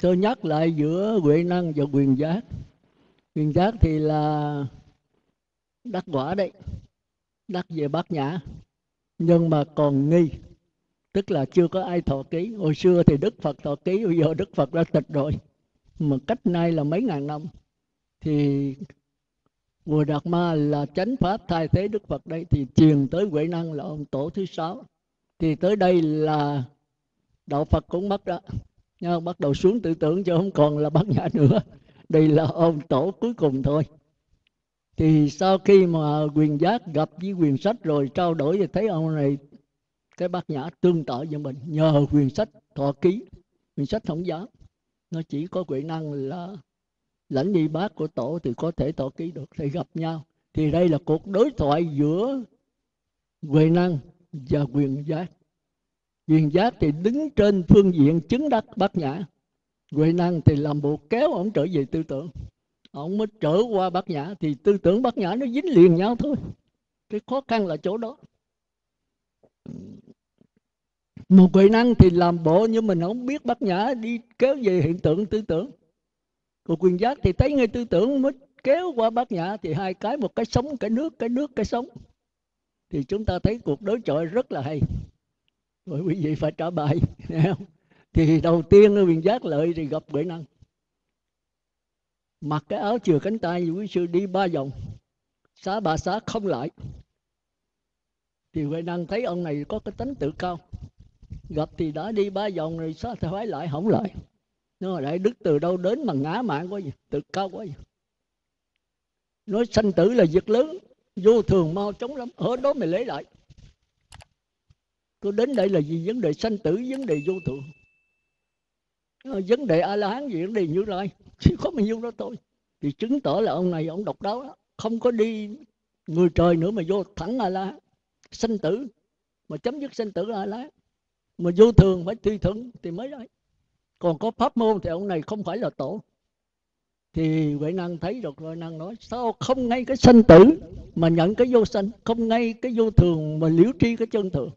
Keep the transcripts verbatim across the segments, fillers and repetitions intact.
tôi nhắc lại giữa Huệ Năng và Quyền Giác. Quyền Giác thì là đắc quả đấy, đắc về Bát Nhã, nhưng mà còn nghi, tức là chưa có ai thọ ký. Hồi xưa thì Đức Phật thọ ký, bây giờ Đức Phật đã tịch rồi, mà cách nay là mấy ngàn năm. Thì Vua Đạt Ma là chánh pháp thay thế Đức Phật đây, thì truyền tới Huệ Năng là ông tổ thứ sáu. Thì tới đây là đạo Phật cũng mất đó, nhưng bắt đầu xuống tư tưởng chứ không còn là Bát Nhã nữa. Đây là ông tổ cuối cùng thôi. Thì sau khi mà Quyền Giác gặp với Quyền Sách rồi trao đổi thì thấy ông này cái Bát Nhã tương tự với mình, nhờ Quyền Sách thọ ký. Quyền Sách không dám, nó chỉ có Huệ Năng là lãnh y bác của tổ thì có thể thọ ký được, thì gặp nhau. Thì đây là cuộc đối thoại giữa Huệ Năng và Quyền Giác. Quyền Giác thì đứng trên phương diện chứng đắc Bát Nhã, Huệ Năng thì làm bộ kéo ông trở về tư tưởng. Ông mới trở qua Bát Nhã thì tư tưởng Bát Nhã nó dính liền nhau thôi. Cái khó khăn là chỗ đó. Một Huệ Năng thì làm bộ như mình không biết Bát Nhã đi kéo về hiện tượng tư tưởng. Còn Quyền Giác thì thấy ngay tư tưởng mới kéo qua Bát Nhã, thì hai cái, một cái sống cái nước, cái nước cái sống. Thì chúng ta thấy cuộc đối chọi rất là hay. Rồi quý vị phải trả bài. Thì đầu tiên Quyền Giác lợi thì gặp Huệ Năng, mặc cái áo chừa cánh tay, quý sư đi ba vòng, xá bà xá không lại. Thì Huệ Năng thấy ông này có cái tánh tự cao, gặp thì đã đi ba vòng rồi, sao phải lại không lại. Nó lại đức từ đâu đến mà ngã mạn quá gì, tự cao quá gì. Nói sanh tử là việc lớn, vô thường mau chóng lắm, ở đó mày lấy lại. Tôi đến đây là gì? Vấn đề sanh tử, vấn đề vô thường, vấn đề A-la-hán gì, vấn đề Như Lai, chỉ có bao nhiêu đó thôi. Thì chứng tỏ là ông này ông độc đáo đó, không có đi người trời nữa mà vô thẳng A-la-hán. Sanh tử mà chấm dứt sanh tử là A-la-hán, mà vô thường phải tùy thuận thì mới đấy. Còn có pháp môn thì ông này không phải là tổ. Thì Huệ Năng thấy được, Huệ Năng nói sao không ngay cái sanh tử mà nhận cái vô sanh, không ngay cái vô thường mà liễu tri cái chân thường.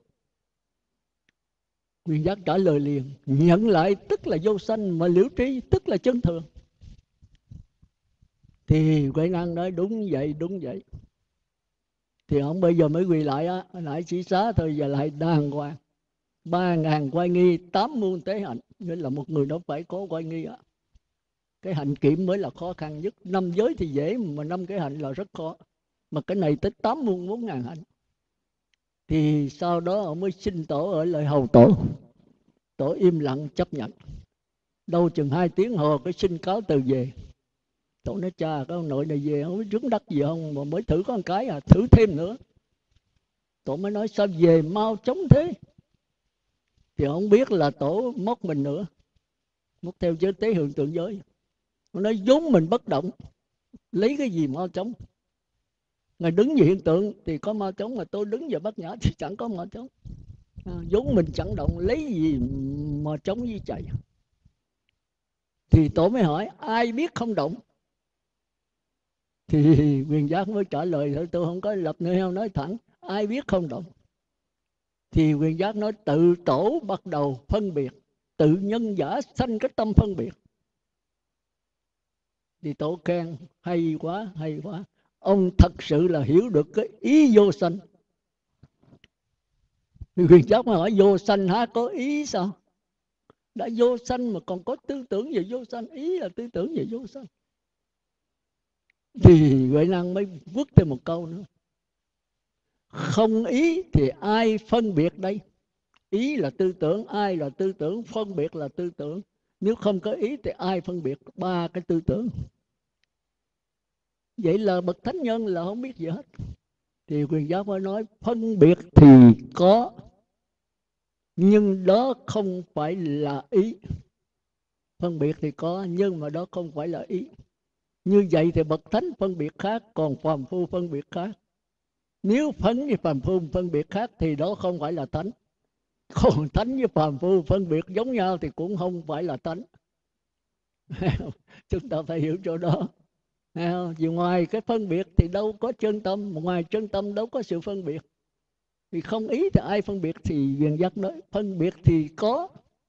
Quyền Giác trả lời liền, nhận lại tức là vô sanh, mà liễu tri tức là chân thường. Thì Huệ Năng nói đúng vậy, đúng vậy. Thì ông bây giờ mới quỳ lại á, lại chỉ xá thôi, giờ lại đàng hoàng. Ba ngàn quay nghi, tám muôn tế hạnh. Nghĩa là một người đó phải có quay nghi á. Cái hạnh kiểm mới là khó khăn nhất. Năm giới thì dễ, mà năm cái hạnh là rất khó. Mà cái này tới tám muôn bốn ngàn hạnh. Thì sau đó ông mới xin tổ ở lại hầu tổ. Tổ im lặng chấp nhận. Đâu chừng hai tiếng hồ cái xin cáo từ về. Tổ nói cha, cái ông nội này về không biết trúng đắc gì không, mà mới thử có một cái à, thử thêm nữa. Tổ mới nói sao về mau chóng thế. Thì ông biết là tổ móc mình nữa, móc theo giới tế hiện tượng giới. Nó nói vốn mình bất động, lấy cái gì mau chóng. Ngài đứng về hiện tượng thì có mau chóng, mà tôi đứng về Bát Nhã thì chẳng có mau chóng. À, vốn mình chẳng động, lấy gì mà chống với chạy. Thì tổ mới hỏi ai biết không động. Thì Quyền Giác mới trả lời thôi, tôi không có lập nơi không, nói thẳng ai biết không động. Thì Quyền Giác nói tự tổ bắt đầu phân biệt, tự nhân giả sanh cái tâm phân biệt. Thì tổ khen hay quá, hay quá, ông thật sự là hiểu được cái ý vô sanh. Thì Quyền Giác mới hỏi vô sanh hả có ý sao? Đã vô sanh mà còn có tư tưởng về vô sanh, ý là tư tưởng về vô sanh. Thì Huệ Năng mới vứt thêm một câu nữa, không ý thì ai phân biệt đây? Ý là tư tưởng, ai là tư tưởng, phân biệt là tư tưởng. Nếu không có ý thì ai phân biệt ba cái tư tưởng? Vậy là bậc thánh nhân là không biết gì hết. Thì Quyền Giác mới nói phân biệt thì có, nhưng đó không phải là ý. Phân biệt thì có, nhưng mà đó không phải là ý. Như vậy thì bậc thánh phân biệt khác, còn phàm phu phân biệt khác. Nếu thánh với phàm phu phân biệt khác thì đó không phải là thánh. Còn thánh với phàm phu phân biệt giống nhau thì cũng không phải là thánh. Chúng ta phải hiểu chỗ đó. Vì ngoài cái phân biệt thì đâu có chân tâm, ngoài chân tâm đâu có sự phân biệt. Thì không ý thì ai phân biệt? Thì Quyền Giác nói phân biệt thì có,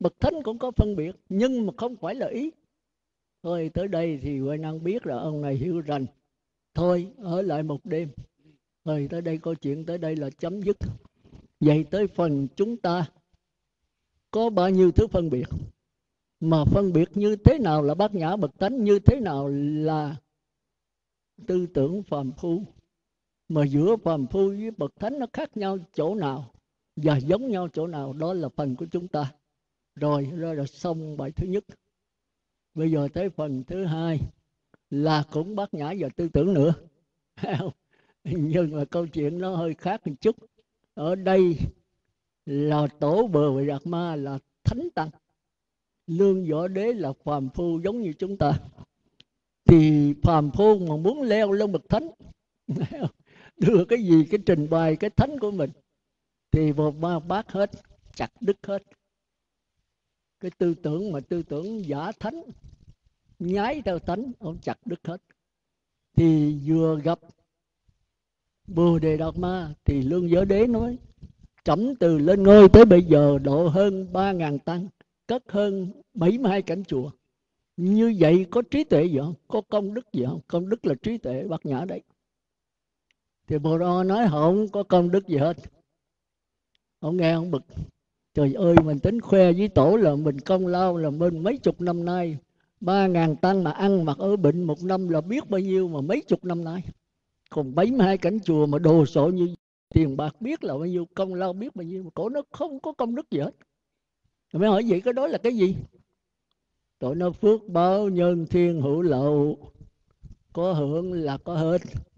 Bậc thánh cũng có phân biệt, nhưng mà không phải là ý. Thôi tới đây thì Huệ Năng biết là ông này hiểu rành. Thôi ở lại một đêm. Rồi tới đây câu chuyện tới đây là chấm dứt. Vậy tới phần chúng ta có bao nhiêu thứ phân biệt, mà phân biệt như thế nào là bát nhã bậc thánh, như thế nào là tư tưởng phàm phu, mà giữa phàm phu với bậc thánh nó khác nhau chỗ nào và giống nhau chỗ nào, đó là phần của chúng ta. Rồi đó là xong bài thứ nhất. Bây giờ tới phần thứ hai là cũng bát nhã và tư tưởng nữa. Nhưng mà câu chuyện nó hơi khác một chút. Ở đây là Tổ Bờ Vị Đạt Ma là thánh tăng, Lương Võ Đế là phàm phu giống như chúng ta. Thì phàm phu mà muốn leo lên bậc thánh, đưa cái gì cái trình bày cái thánh của mình, thì một ba bác hết, chặt đứt hết. Cái tư tưởng mà tư tưởng giả thánh, nhái theo thánh, ông chặt đứt hết. Thì vừa gặp Bồ Đề Đạt Ma thì Lương Võ Đế nói: trẫm từ lên ngôi tới bây giờ độ hơn ba ngàn tăng, cất hơn bảy mươi hai cảnh chùa. Như vậy có trí tuệ gì không? Có công đức gì không? Công đức là trí tuệ bát nhã đấy. Thì Bồ Đà nói không có công đức gì hết. Ông nghe ông bực: trời ơi, mình tính khoe với tổ là mình công lao là bên mấy chục năm nay, ba ngàn tăng mà ăn mặc ở bệnh một năm là biết bao nhiêu mà mấy chục năm nay. Còn bảy mươi hai cảnh chùa mà đồ sộ như tiền bạc biết là bao nhiêu, công lao biết bao nhiêu, mà cổ nó không có công đức gì hết. Rồi mới hỏi vậy cái đó là cái gì? Tội nó phước báo nhân thiên hữu lậu, có hưởng là có hết.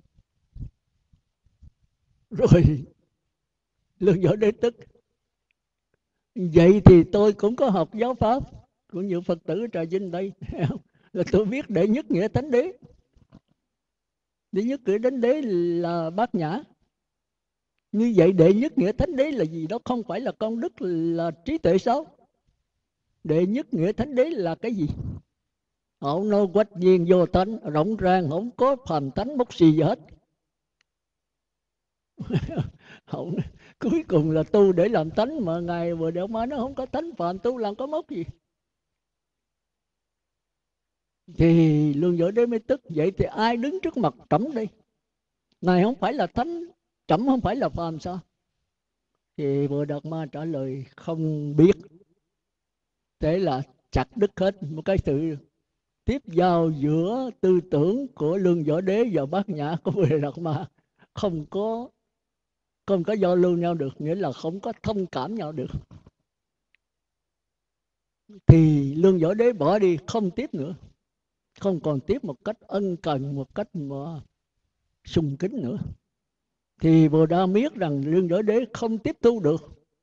Rồi Lương Võ Đế tức: vậy thì tôi cũng có học giáo pháp của nhiều Phật tử Trà Vinh đây, là tôi biết đệ nhất nghĩa thánh đế. Đệ nhất nghĩa thánh đế là bát nhã. Như vậy đệ nhất nghĩa thánh đế là gì? Đó không phải là công đức, là trí tuệ sao? Đệ nhất nghĩa thánh đế là cái gì? Hậu nô quách nhiên vô tánh, rộng ràng, không có phàm tánh mốc xì gì hết. Hậu, cuối cùng là tu để làm tánh, mà Ngài vừa Đạt Ma nó không có tánh phàm, tu làm có mốc gì. Thì Lương Võ Đế mới tức: vậy thì ai đứng trước mặt trẫm đây? Ngài không phải là thánh, trẫm không phải là phàm sao? Thì Bồ Đạt Ma trả lời không biết. Thế là chặt đứt hết một cái sự tiếp giao giữa tư tưởng của Lương Võ Đế và bát nhã của Bồ Đạt Ma. Không có không có giao lưu nhau được, nghĩa là không có thông cảm nhau được. Thì Lương Võ Đế bỏ đi, không tiếp nữa, không còn tiếp một cách ân cần, một cách mà sùng kính nữa. Thì Bồ Đà biết rằng Lương Võ Đế không tiếp thu được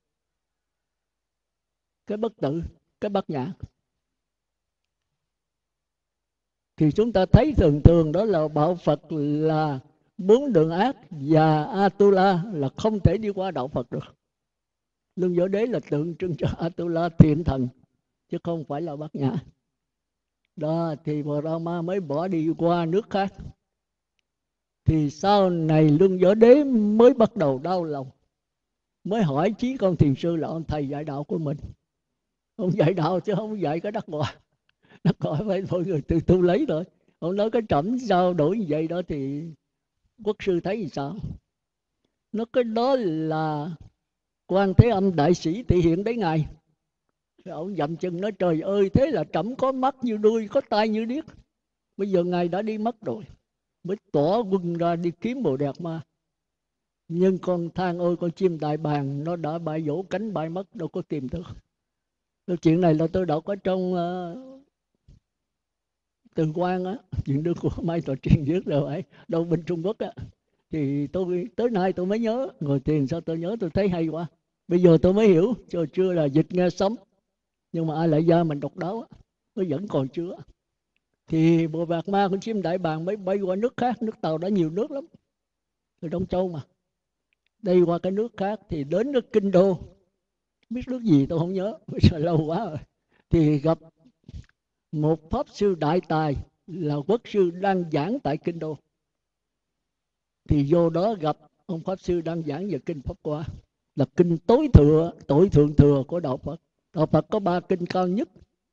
cái bất tử, cái bát nhã. Thì chúng ta thấy thường thường đó là đạo Phật là bốn đường ác và Atula là không thể đi qua đạo Phật được. Lương Võ Đế là tượng trưng cho Atula, thiện thần, chứ không phải là bát nhã. Đó thì Bồ Đà Ma mới bỏ đi qua nước khác. Thì sau này Lương Võ Đế mới bắt đầu đau lòng, mới hỏi Chí Công Thiền Sư là ông thầy dạy đạo của mình. Ông dạy đạo chứ không dạy cái đắc quả. Đắc quả phải mọi người tự tu lấy thôi. Ông nói cái trẫm sao đổi như vậy đó thì quốc sư thấy thì sao? Nó cái đó là Quan Thế Âm đại sĩ thị hiện đấy ngài. Rồi ông dậm chân nói: trời ơi, thế là trẫm có mắt như đuôi, có tai như điếc. Bây giờ ngài đã đi mất rồi, mới tỏ quân ra đi kiếm Bồ Đạt Ma. Nhưng con than ôi, con chim đại bàng nó đã bay vỗ cánh bay mất, đâu có tìm được. Cái chuyện này là tôi đọc ở trong uh, Từ Quan á, chuyện đức của Mai Tòa Truyền viết rồi ấy, đâu bên Trung Quốc á. Thì tôi tới nay tôi mới nhớ, ngồi thiền sao tôi nhớ, tôi thấy hay quá. Bây giờ tôi mới hiểu, chưa chưa là dịch nghe sống. Nhưng mà ai lại ra mình độc đáo á, nó vẫn còn chưa. Thì Bồ Đạt Ma con chim đại bàng mới bay qua nước khác, nước Tàu đã nhiều nước lắm, ở Đông Châu mà. Đây qua cái nước khác thì đến nước Kinh Đô, biết nước gì tôi không nhớ, bây giờ lâu quá rồi. Thì gặp một pháp sư đại tài là quốc sư đang giảng tại Kinh Đô. Thì vô đó gặp ông pháp sư đang giảng về kinh Pháp Hoa, là kinh tối thừa, tối thượng thừa của đạo Phật. Đạo Phật có ba kinh cao nhất.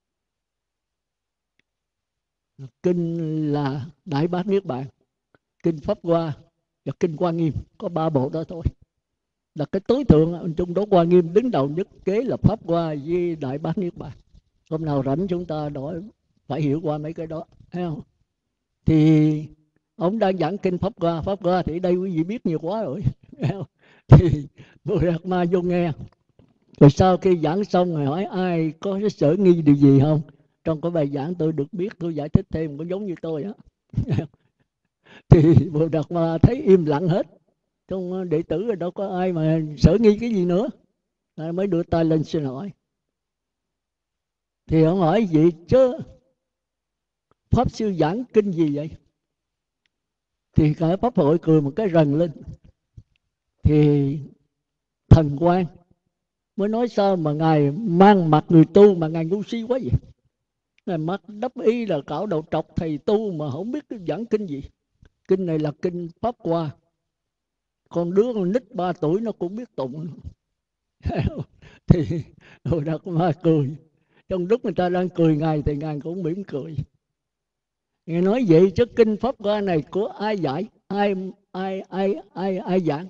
Kinh là Đại Bát Niết Bàn, kinh Pháp Hoa và kinh Hoa Nghiêm. Có ba bộ đó thôi, là cái tối thượng. Trong đó Hoa Nghiêm đứng đầu nhất, kế là Pháp Hoa với Đại Bát Niết Bàn. Hôm nào rảnh chúng ta đổi phải hiểu qua mấy cái đó, thấy không? Thì ông đang giảng kinh Pháp Hoa. Pháp Hoa thì đây quý vị biết nhiều quá rồi. Thì Bồ Đạt Ma vô nghe. Rồi sau khi giảng xong rồi hỏi ai có cái sở nghi điều gì không. Trong cái bài giảng tôi được biết, tôi giải thích thêm, có giống như tôi á. Thì Bồ Đạt Ma thấy im lặng hết. Trong đệ tử rồi đâu có ai mà sở nghi cái gì nữa. Rồi mới đưa tay lên xin hỏi. Thì ông hỏi gì chứ Pháp sư giảng kinh gì vậy? Thì cả Pháp hội cười một cái rần lên. Thì Thần Quang mới nói sao mà ngài mang mặt người tu mà ngài ngu si quá vậy? Ngài mắt đắp y là cạo đầu trọc thầy tu mà không biết cái giảng kinh gì. Kinh này là kinh Pháp Hoa. Con đứa con nít ba tuổi nó cũng biết tụng. Thì Bồ Đạt Ma cười. Trong lúc người ta đang cười ngài thì ngài cũng mỉm cười. Ngài nói vậy chứ kinh Pháp Hoa này của ai giải? Ai ai ai ai ai giảng?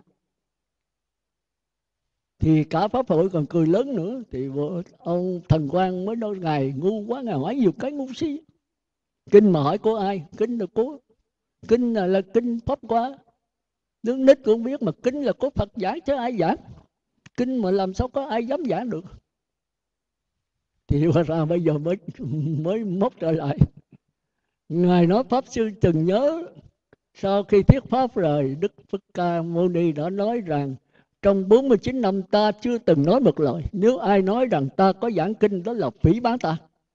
Thì cả Pháp hội còn cười lớn nữa. Thì ông Thần Quang mới nói ngài ngu quá, ngài hỏi nhiều cái ngu si. Kinh mà hỏi của ai? Kinh là của kinh là, là kinh Pháp Hoa. Đứa nít cũng biết mà kinh là của Phật giải chứ ai giảng. Kinh mà làm sao có ai dám giảng được. Thì hóa ra bây giờ mới mới móc trở lại. Ngài nói Pháp sư từng nhớ sau khi thuyết Pháp rồi, Đức Phật Ca Mâu Ni đã nói rằng trong bốn mươi chín năm ta chưa từng nói một lời. Nếu ai nói rằng ta có giảng kinh đó là phỉ báng ta.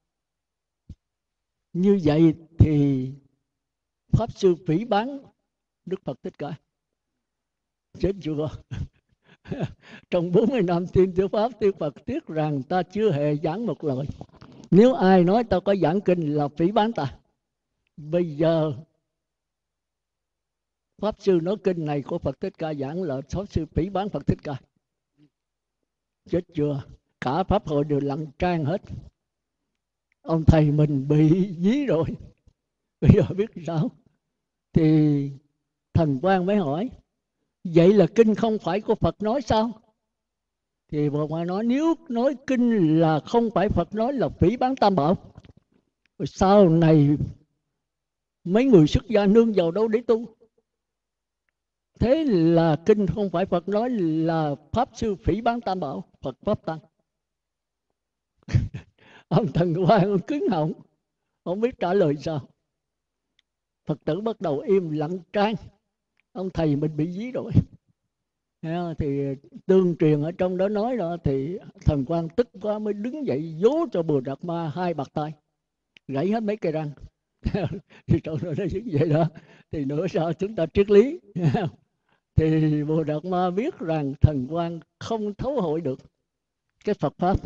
Như vậy thì Pháp sư phỉ báng Đức Phật Thích Ca. Chết chưa? Trong bốn mươi năm tiên thuyết Pháp, thuyết Phật thuyết rằng ta chưa hề giảng một lời. Nếu ai nói ta có giảng kinh là phỉ báng ta. Bây giờ Pháp sư nói kinh này của Phật Thích Ca giảng là Pháp sư phỉ báng Phật Thích Ca. Chết chưa? Cả Pháp hội đều lặng trang hết. Ông thầy mình bị dí rồi. Bây giờ biết sao? Thì Thần Quang mới hỏi, vậy là kinh không phải của Phật nói sao? Thì Bồ Ngoại nói nếu nói kinh là không phải Phật nói là phỉ báng Tam Bảo. Rồi sau này mấy người xuất gia nương vào đâu để tu? Thế là kinh không phải Phật nói là Pháp sư phỉ báng Tam Bảo, Phật Pháp Tăng. Ông Thần Quang ông cứng họng, không biết trả lời sao. Phật tử bắt đầu im lặng trang. Ông thầy mình bị dí rồi. Thì tương truyền ở trong đó nói đó, thì Thần Quang tức quá mới đứng dậy vỗ cho Bồ Đạt Ma hai bạt tay, gãy hết mấy cây răng. Thì trong đó nó như vậy đó. Thì nữa sao chúng ta triết lý. Thì Bồ Đạt Ma biết rằng Thần Quang không thấu hội được cái Phật Pháp.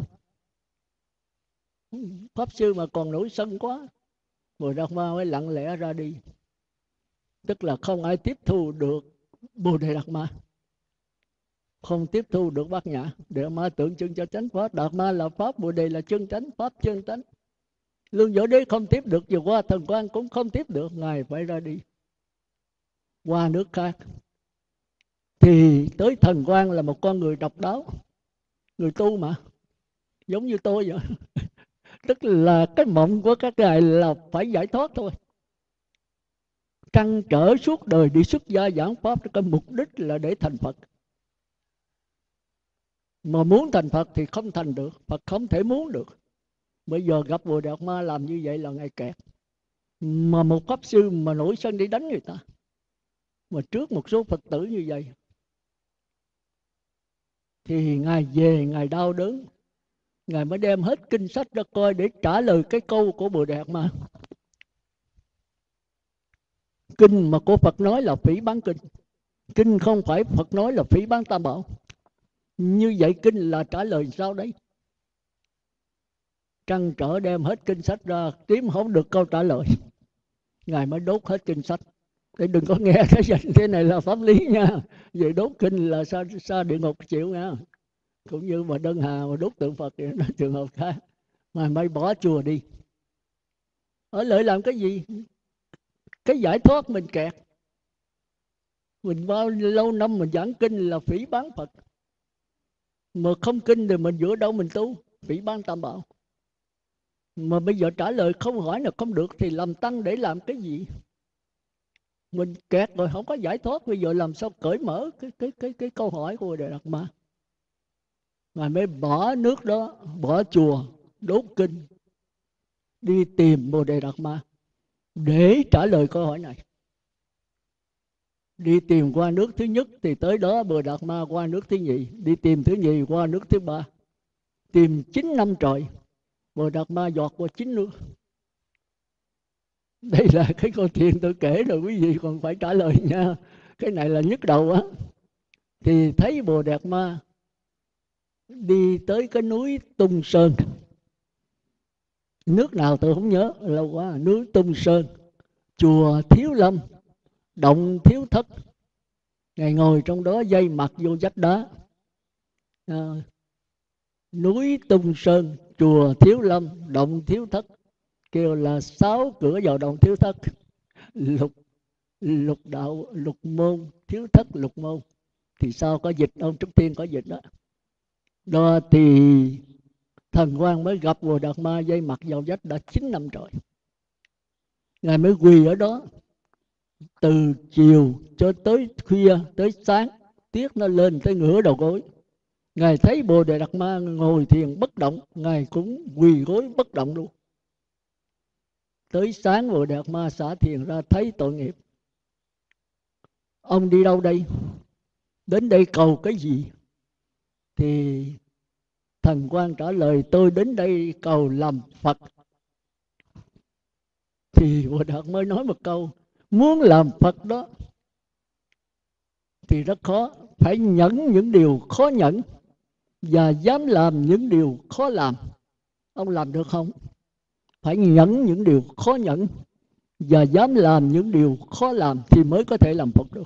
Pháp sư mà còn nổi sân quá, Bồ Đạt Ma mới lặng lẽ ra đi. Tức là không ai tiếp thu được Bồ Đề Đạt Ma, không tiếp thu được Bát Nhã. Đề Đạt Ma tượng trưng cho chánh Pháp, Đạt Ma là Pháp, Bồ Đề là chân chánh, Pháp chân chánh. Lương Võ Đế không tiếp được, vừa qua Thần Quang cũng không tiếp được, ngài phải ra đi qua nước khác. Thì tới Thần Quang là một con người độc đáo, người tu mà, giống như tôi vậy. Tức là cái mộng của các ngài là phải giải thoát thôi. Trăn trở suốt đời đi xuất gia giảng Pháp, cái mục đích là để thành Phật. Mà muốn thành Phật thì không thành được, Phật không thể muốn được. Bây giờ gặp Bồ Đạt Ma làm như vậy là ngài kẹt. Mà một Pháp sư mà nổi sân đi đánh người ta, mà trước một số Phật tử như vậy, thì ngài về ngài đau đớn. Ngài mới đem hết kinh sách ra coi để trả lời cái câu của Bồ Đạt Ma. Kinh mà của Phật nói là phỉ báng kinh, kinh không phải Phật nói là phỉ báng Tam Bảo. Như vậy kinh là trả lời sao đấy? Trăn trở đem hết kinh sách ra, kiếm không được câu trả lời, ngài mới đốt hết kinh sách. Để đừng có nghe cái thế này là pháp lý nha. Vậy đốt kinh là xa, xa địa ngục chịu nha. Cũng như mà Đơn Hà mà đốt tượng Phật thì nó trường hợp khác. Mà mày bỏ chùa đi, ở lại làm cái gì? Cái giải thoát mình kẹt. Mình bao lâu năm mình giảng kinh là phỉ báng Phật, mà không kinh thì mình dựa đâu mình tu? Phỉ báng Tam Bảo. Mà bây giờ trả lời không hỏi là không được thì làm tăng để làm cái gì? Mình kẹt rồi không có giải thoát, bây giờ làm sao cởi mở cái cái cái cái câu hỏi của Đề Đạt Ma. Ngài mới bỏ nước đó, bỏ chùa, đốt kinh, đi tìm Bồ Đề Đạt Ma để trả lời câu hỏi này. Đi tìm qua nước thứ nhất thì tới đó Bồ Đạt Ma qua nước thứ nhì, đi tìm thứ nhì qua nước thứ ba, tìm chín năm trời, Bồ Đạt Ma dọt qua chín nước. Đây là cái câu chuyện tôi kể rồi, quý vị còn phải trả lời nha. Cái này là nhức đầu á. Thì thấy Bồ Đạt Ma đi tới cái núi Tung Sơn, nước nào tôi không nhớ, lâu quá. Núi Tung Sơn, chùa Thiếu Lâm, động Thiếu Thất. Ngài ngồi trong đó dây mặt vô vách đá. À, núi Tung Sơn, chùa Thiếu Lâm, động Thiếu Thất, kêu là sáu cửa vào động Thiếu Thất. Lục lục đạo lục môn, thiếu thất lục môn. Thì sao có dịch ông Trúc Thiên có dịch đó. Đó thì Thần Quang mới gặp Bồ Đạt Ma dây mặt vào vách đã chín năm trời. Ngài mới quỳ ở đó từ chiều cho tới khuya, tới sáng, tiết nó lên tới ngửa đầu gối. Ngài thấy Bồ Đề Đạt Ma ngồi thiền bất động, Ngài cũng quỳ gối bất động luôn. Tới sáng Bồ Đề Đạt Ma xả thiền ra thấy tội nghiệp. Ông đi đâu đây? Đến đây cầu cái gì? Thì Thần Quang trả lời, tôi đến đây cầu làm Phật. Thì Bồ Đạt mới nói một câu, muốn làm Phật đó thì rất khó, phải nhẫn những điều khó nhẫn và dám làm những điều khó làm. Ông làm được không? Phải nhẫn những điều khó nhẫn và dám làm những điều khó làm thì mới có thể làm Phật được.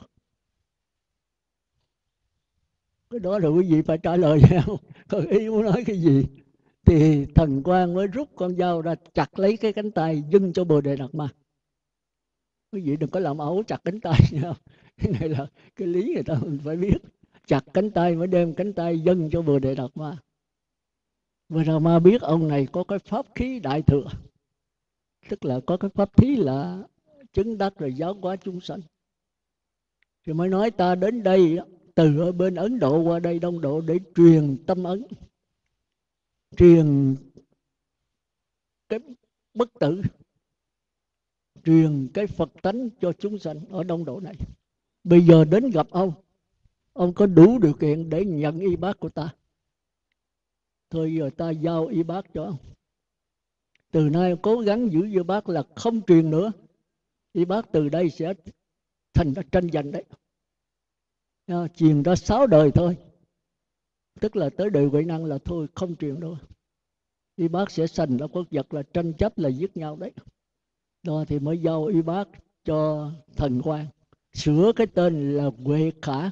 Cái đó rồi quý vị phải trả lời nhau. Còn ý muốn nói cái gì? Thì Thần Quang mới rút con dao ra chặt lấy cái cánh tay dâng cho Bồ Đề Đạt Ma. Quý vị đừng có làm ẩu chặt cánh tay nha. Cái này là cái lý người ta mình phải biết. Chặt cánh tay mới đem cánh tay dâng cho Bồ Đề Đạt Ma. Bồ Đề Đạt Ma biết ông này có cái pháp khí đại thừa, tức là có cái pháp khí là chứng đắc rồi giáo hóa chúng sanh. Thì mới nói ta đến đây từ ở bên Ấn Độ qua đây Đông Độ để truyền tâm ấn, truyền cái bất tử, truyền cái Phật tánh cho chúng sanh ở Đông Độ này. Bây giờ đến gặp ông, ông có đủ điều kiện để nhận y bát của ta. Thôi giờ ta giao y bát cho ông. Từ nay cố gắng giữ y bát là không truyền nữa. Y bát từ đây sẽ thành ra tranh giành đấy. Truyền ra sáu đời thôi. Tức là tới đời Huệ Năng là thôi không truyền đâu. Y bát sẽ thành ra quốc vật là tranh chấp, là giết nhau đấy. Đó thì mới giao y bát cho Thần Quang, sửa cái tên là Huệ Khả,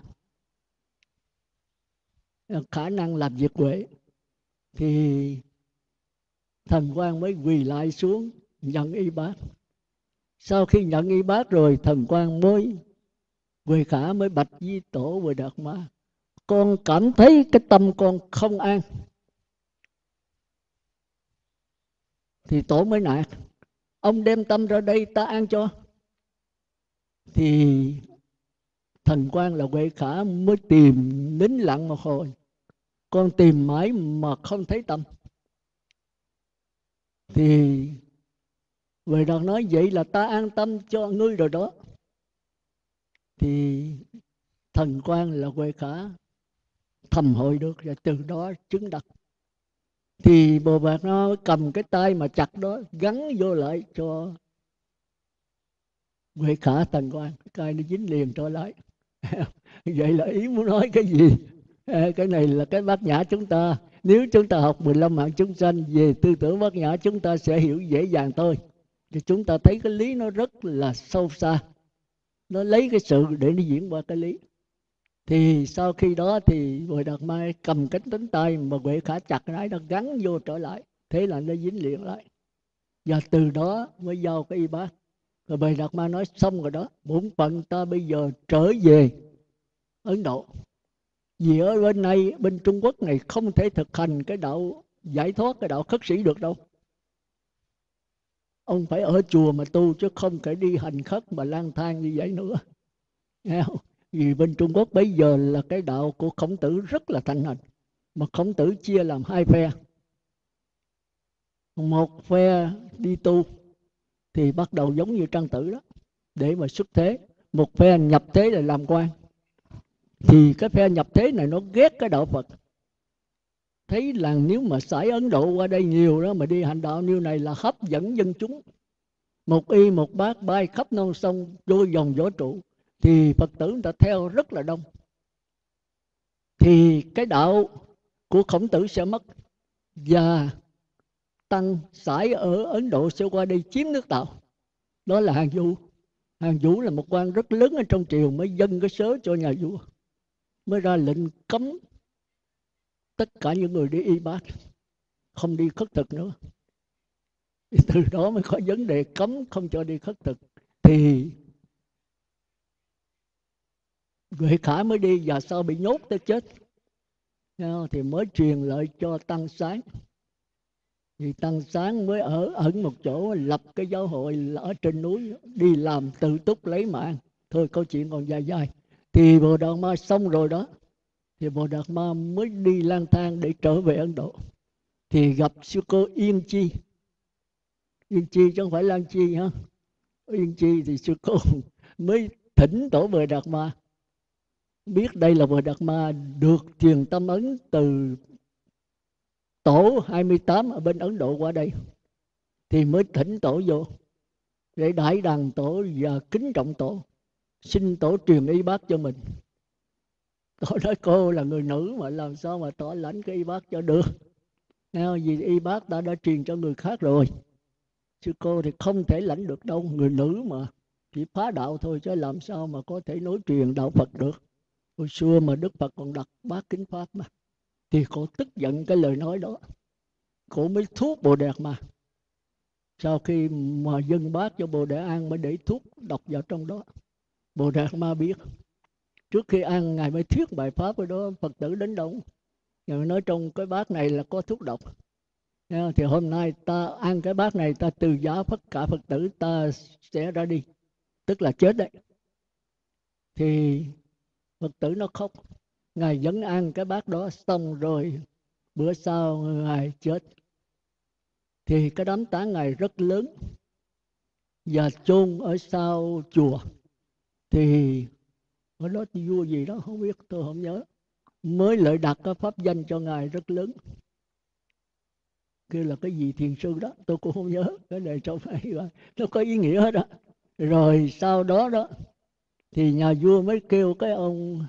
khả năng làm việc huệ. Thì Thần Quang mới quỳ lại xuống nhận y bát. Sau khi nhận y bát rồi, Thần Quang mới Huệ Khả mới bạch với tổ Bồ Đạt Ma, con cảm thấy cái tâm con không an. Thì tổ mới nạt, ông đem tâm ra đây ta an cho. Thì Thần Quang là Huệ Khả mới tìm nín lặng một hồi, con tìm mãi mà không thấy tâm. Thì Huệ Đạt nói vậy là ta an tâm cho ngươi rồi đó. Thì Thần Quang là Huệ Khả thầm hội được, và từ đó chứng đắc. Thì Bồ Đạt nó cầm cái tay mà chặt đó gắn vô lại cho Huệ Khả Thần Quang, cái tay nó dính liền trở lại. Vậy là ý muốn nói cái gì? Cái này là cái bát nhã chúng ta. Nếu chúng ta học mười lăm mạng chúng sanh về tư tưởng bát nhã, chúng ta sẽ hiểu dễ dàng thôi. Thì chúng ta thấy cái lý nó rất là sâu xa. Nó lấy cái sự để nó diễn qua cái lý. Thì sau khi đó thì Bồ Đạt Ma cầm cánh tính tay mà Huệ Khả chặt cái nó gắn vô trở lại, thế là nó dính liền lại. Và từ đó mới giao cái y bát. Rồi Bồ Đạt Ma nói xong rồi đó, bổn phận ta bây giờ trở về Ấn Độ. Vì ở bên này, bên Trung Quốc này không thể thực hành cái đạo giải thoát, cái đạo khất sĩ được đâu. Ông phải ở chùa mà tu, chứ không thể đi hành khất mà lang thang như vậy nữa. Nghe không? Vì bên Trung Quốc bây giờ là cái đạo của Khổng Tử rất là thịnh hành. Mà Khổng Tử chia làm hai phe. Một phe đi tu thì bắt đầu giống như Trang Tử đó, để mà xuất thế. Một phe nhập thế là làm quan. Thì cái phe nhập thế này nó ghét cái đạo Phật, thấy là nếu mà sải Ấn Độ qua đây nhiều đó mà đi hành đạo như này là hấp dẫn dân chúng, một y một bát bay khắp non sông vô vòng võ trụ, thì Phật tử người ta theo rất là đông. Thì cái đạo của Khổng Tử sẽ mất, và tăng sải ở Ấn Độ sẽ qua đây chiếm nước Tàu. Đó là Hàn Vũ. Hàn Vũ là một quan rất lớn ở trong triều, mới dâng cái sớ cho nhà vua, mới ra lệnh cấm tất cả những người đi y bát không đi khất thực nữa. Từ đó mới có vấn đề cấm không cho đi khất thực. Thì Huệ Khả mới đi, và sau bị nhốt tới chết, thì mới truyền lại cho Tăng Sáng. Thì Tăng Sáng mới ở ẩn một chỗ, lập cái giáo hội ở trên núi, đi làm tự túc lấy mạng. Thôi câu chuyện còn dài dài. Thì Bồ Đạt Ma xong rồi đó, thì Bồ Đạt Ma mới đi lang thang để trở về Ấn Độ. Thì gặp sư cô Yên Chi. Yên Chi chứ không phải Lan Chi ha. Yên Chi thì sư cô mới thỉnh tổ Bồ Đạt Ma, biết đây là Bồ Đạt Ma được truyền tâm ấn từ tổ hai mươi tám ở bên Ấn Độ qua đây, thì mới thỉnh tổ vô để đãi đàn tổ và kính trọng tổ, xin tổ truyền y bát cho mình. Tổ nói cô là người nữ mà làm sao mà tỏ lãnh cái y bát cho được, vì y bát ta đã truyền cho người khác rồi. Sư cô thì không thể lãnh được đâu, người nữ mà chỉ phá đạo thôi, chứ làm sao mà có thể nối truyền đạo Phật được. Hồi xưa mà Đức Phật còn đặt bát kính Pháp mà. Thì cô tức giận cái lời nói đó, cô mới thuốc Bồ Đạt Ma. Sau khi mà dâng bát cho Bồ Đề ăn mới để thuốc độc vào trong đó. Bồ Đạt Ma biết, trước khi ăn Ngài mới thuyết bài Pháp ở đó, Phật tử đến đông. Ngài nói trong cái bát này là có thuốc độc. Thì hôm nay ta ăn cái bát này, ta từ giá tất cả Phật tử, ta sẽ ra đi, tức là chết đấy. Thì Phật tử nó khóc. Ngài vẫn ăn cái bát đó, xong rồi bữa sau Ngài chết. Thì cái đám tang Ngài rất lớn, và chôn ở sau chùa. Thì ở đó vua gì đó không biết, tôi không nhớ, mới lại đặt cái pháp danh cho Ngài rất lớn, kêu là cái gì thiền sư đó, tôi cũng không nhớ. Cái này trong này nó có ý nghĩa đó. Rồi sau đó đó thì nhà vua mới kêu cái ông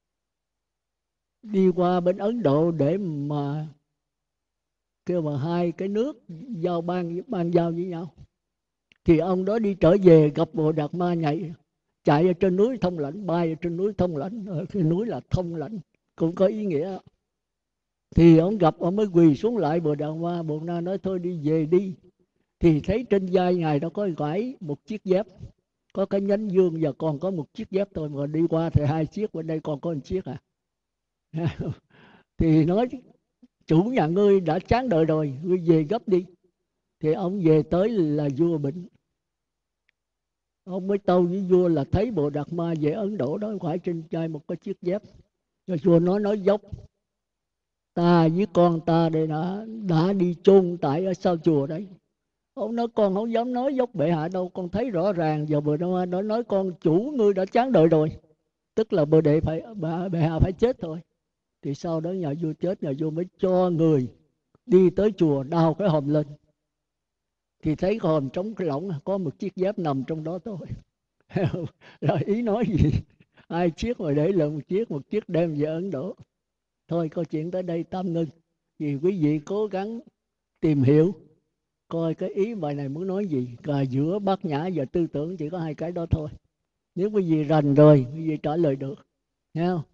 đi qua bên Ấn Độ để mà kêu mà hai cái nước giao ban ban giao với nhau. Thì ông đó đi trở về gặp Bồ Đạt Ma, nhảy chạy ở trên núi Thông Lãnh, bay ở trên núi Thông Lãnh. Ở cái núi là Thông Lãnh cũng có ý nghĩa. Thì ông gặp, ông mới quỳ xuống lại Bồ Đạt Ma. Bồ Đạt Ma nói thôi đi về đi. Thì thấy trên vai Ngài đó có gãi một chiếc dép, có cái nhánh dương, và còn có một chiếc dép thôi, mà đi qua thì hai chiếc, bên đây còn có một chiếc à. Thì nói chủ nhà ngươi đã chán đời rồi, ngươi về gấp đi. Thì ông về tới là vua bệnh. Ông mới tâu với vua là thấy Bồ Đạt Ma về Ấn Độ đó, phải trên vai một cái chiếc dép. Rồi vua nói nói dốc, ta với con ta đây đã, đã đi chôn tại ở sau chùa đấy. Ông nói con không dám nói dốc bệ hạ đâu, con thấy rõ ràng. Giờ Bồ Đạt Ma nói, nói con chủ ngươi đã chán đời rồi, tức là bồ đề phải bệ hạ phải chết thôi. Thì sau đó nhà vua chết, nhà vua mới cho người đi tới chùa đào cái hòm lên. Thì thấy cái hòm trống cái lỏng, có một chiếc dép nằm trong đó thôi. Rồi ý nói gì, hai chiếc mà để lại một chiếc, một chiếc đem về Ấn Độ. Thôi câu chuyện tới đây tạm ngưng. Vì quý vị cố gắng tìm hiểu coi cái ý bài này muốn nói gì. Và giữa bát nhã và tư tưởng chỉ có hai cái đó thôi. Nếu quý vị rành rồi, quý vị trả lời được. Nghe không?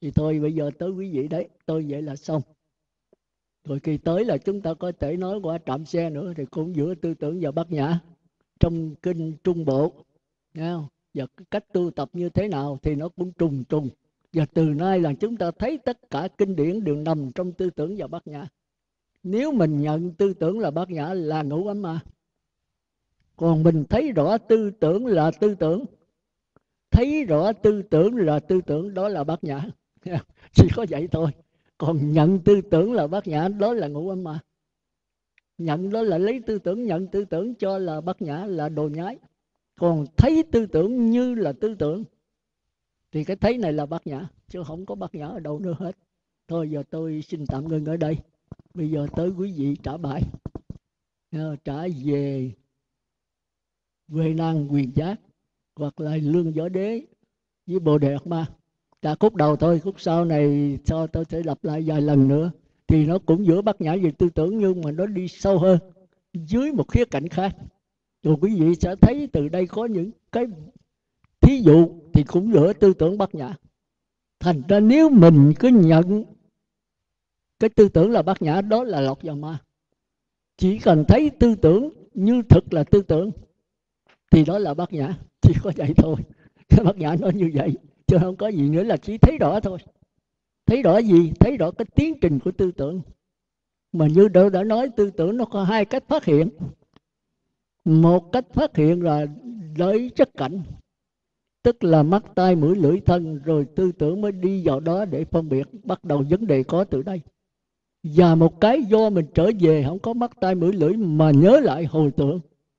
Thì thôi bây giờ tới quý vị đấy, tôi vậy là xong. Rồi kỳ tới là chúng ta có thể nói qua Trạm Xe nữa, thì cũng giữa tư tưởng và Bát Nhã trong kinh Trung Bộ, nghe không? Và cách tu tập như thế nào thì nó cũng trùng trùng. Và từ nay là chúng ta thấy tất cả kinh điển đều nằm trong tư tưởng và Bát Nhã. Nếu mình nhận tư tưởng là Bát Nhã là ngũ ấm ma, còn mình thấy rõ tư tưởng là tư tưởng, thấy rõ tư tưởng là tư tưởng, đó là Bát Nhã. Chỉ có vậy thôi. Còn nhận tư tưởng là Bát Nhã, đó là ngũ ấm ma. Nhận đó là lấy tư tưởng, nhận tư tưởng cho là Bát Nhã, là đồ nhái. Còn thấy tư tưởng như là tư tưởng thì cái thấy này là Bát Nhã, chứ không có Bát Nhã ở đâu nữa hết. Thôi giờ tôi xin tạm ngưng ở đây. Bây giờ tới quý vị trả bài. Trả về Huệ Năng Quyền Giác, hoặc là Lương Võ Đế với Bồ Đề Ma. Cả khúc đầu thôi, khúc sau này cho tôi sẽ lặp lại vài lần nữa. Thì nó cũng giữa Bát Nhã về tư tưởng, nhưng mà nó đi sâu hơn dưới một khía cạnh khác. Rồi quý vị sẽ thấy từ đây có những cái thí dụ thì cũng giữa tư tưởng Bát Nhã. Thành ra nếu mình cứ nhận cái tư tưởng là Bát Nhã, đó là lọt vào ma. Chỉ cần thấy tư tưởng như thực là tư tưởng thì đó là Bát Nhã. Chỉ có vậy thôi. Cái Bát Nhã nó như vậy, chứ không có gì nữa, là chỉ thấy rõ thôi. Thấy rõ gì? Thấy rõ cái tiến trình của tư tưởng. Mà như tôi đã nói, tư tưởng nó có hai cách phát hiện. Một cách phát hiện là lấy chất cảnh, tức là mắt, tai, mũi, lưỡi, thân, rồi tư tưởng mới đi vào đó để phân biệt. Bắt đầu vấn đề có từ đây. Và một cái do mình trở về không có mắt, tai, mũi, lưỡi mà nhớ lại hồi tưởng,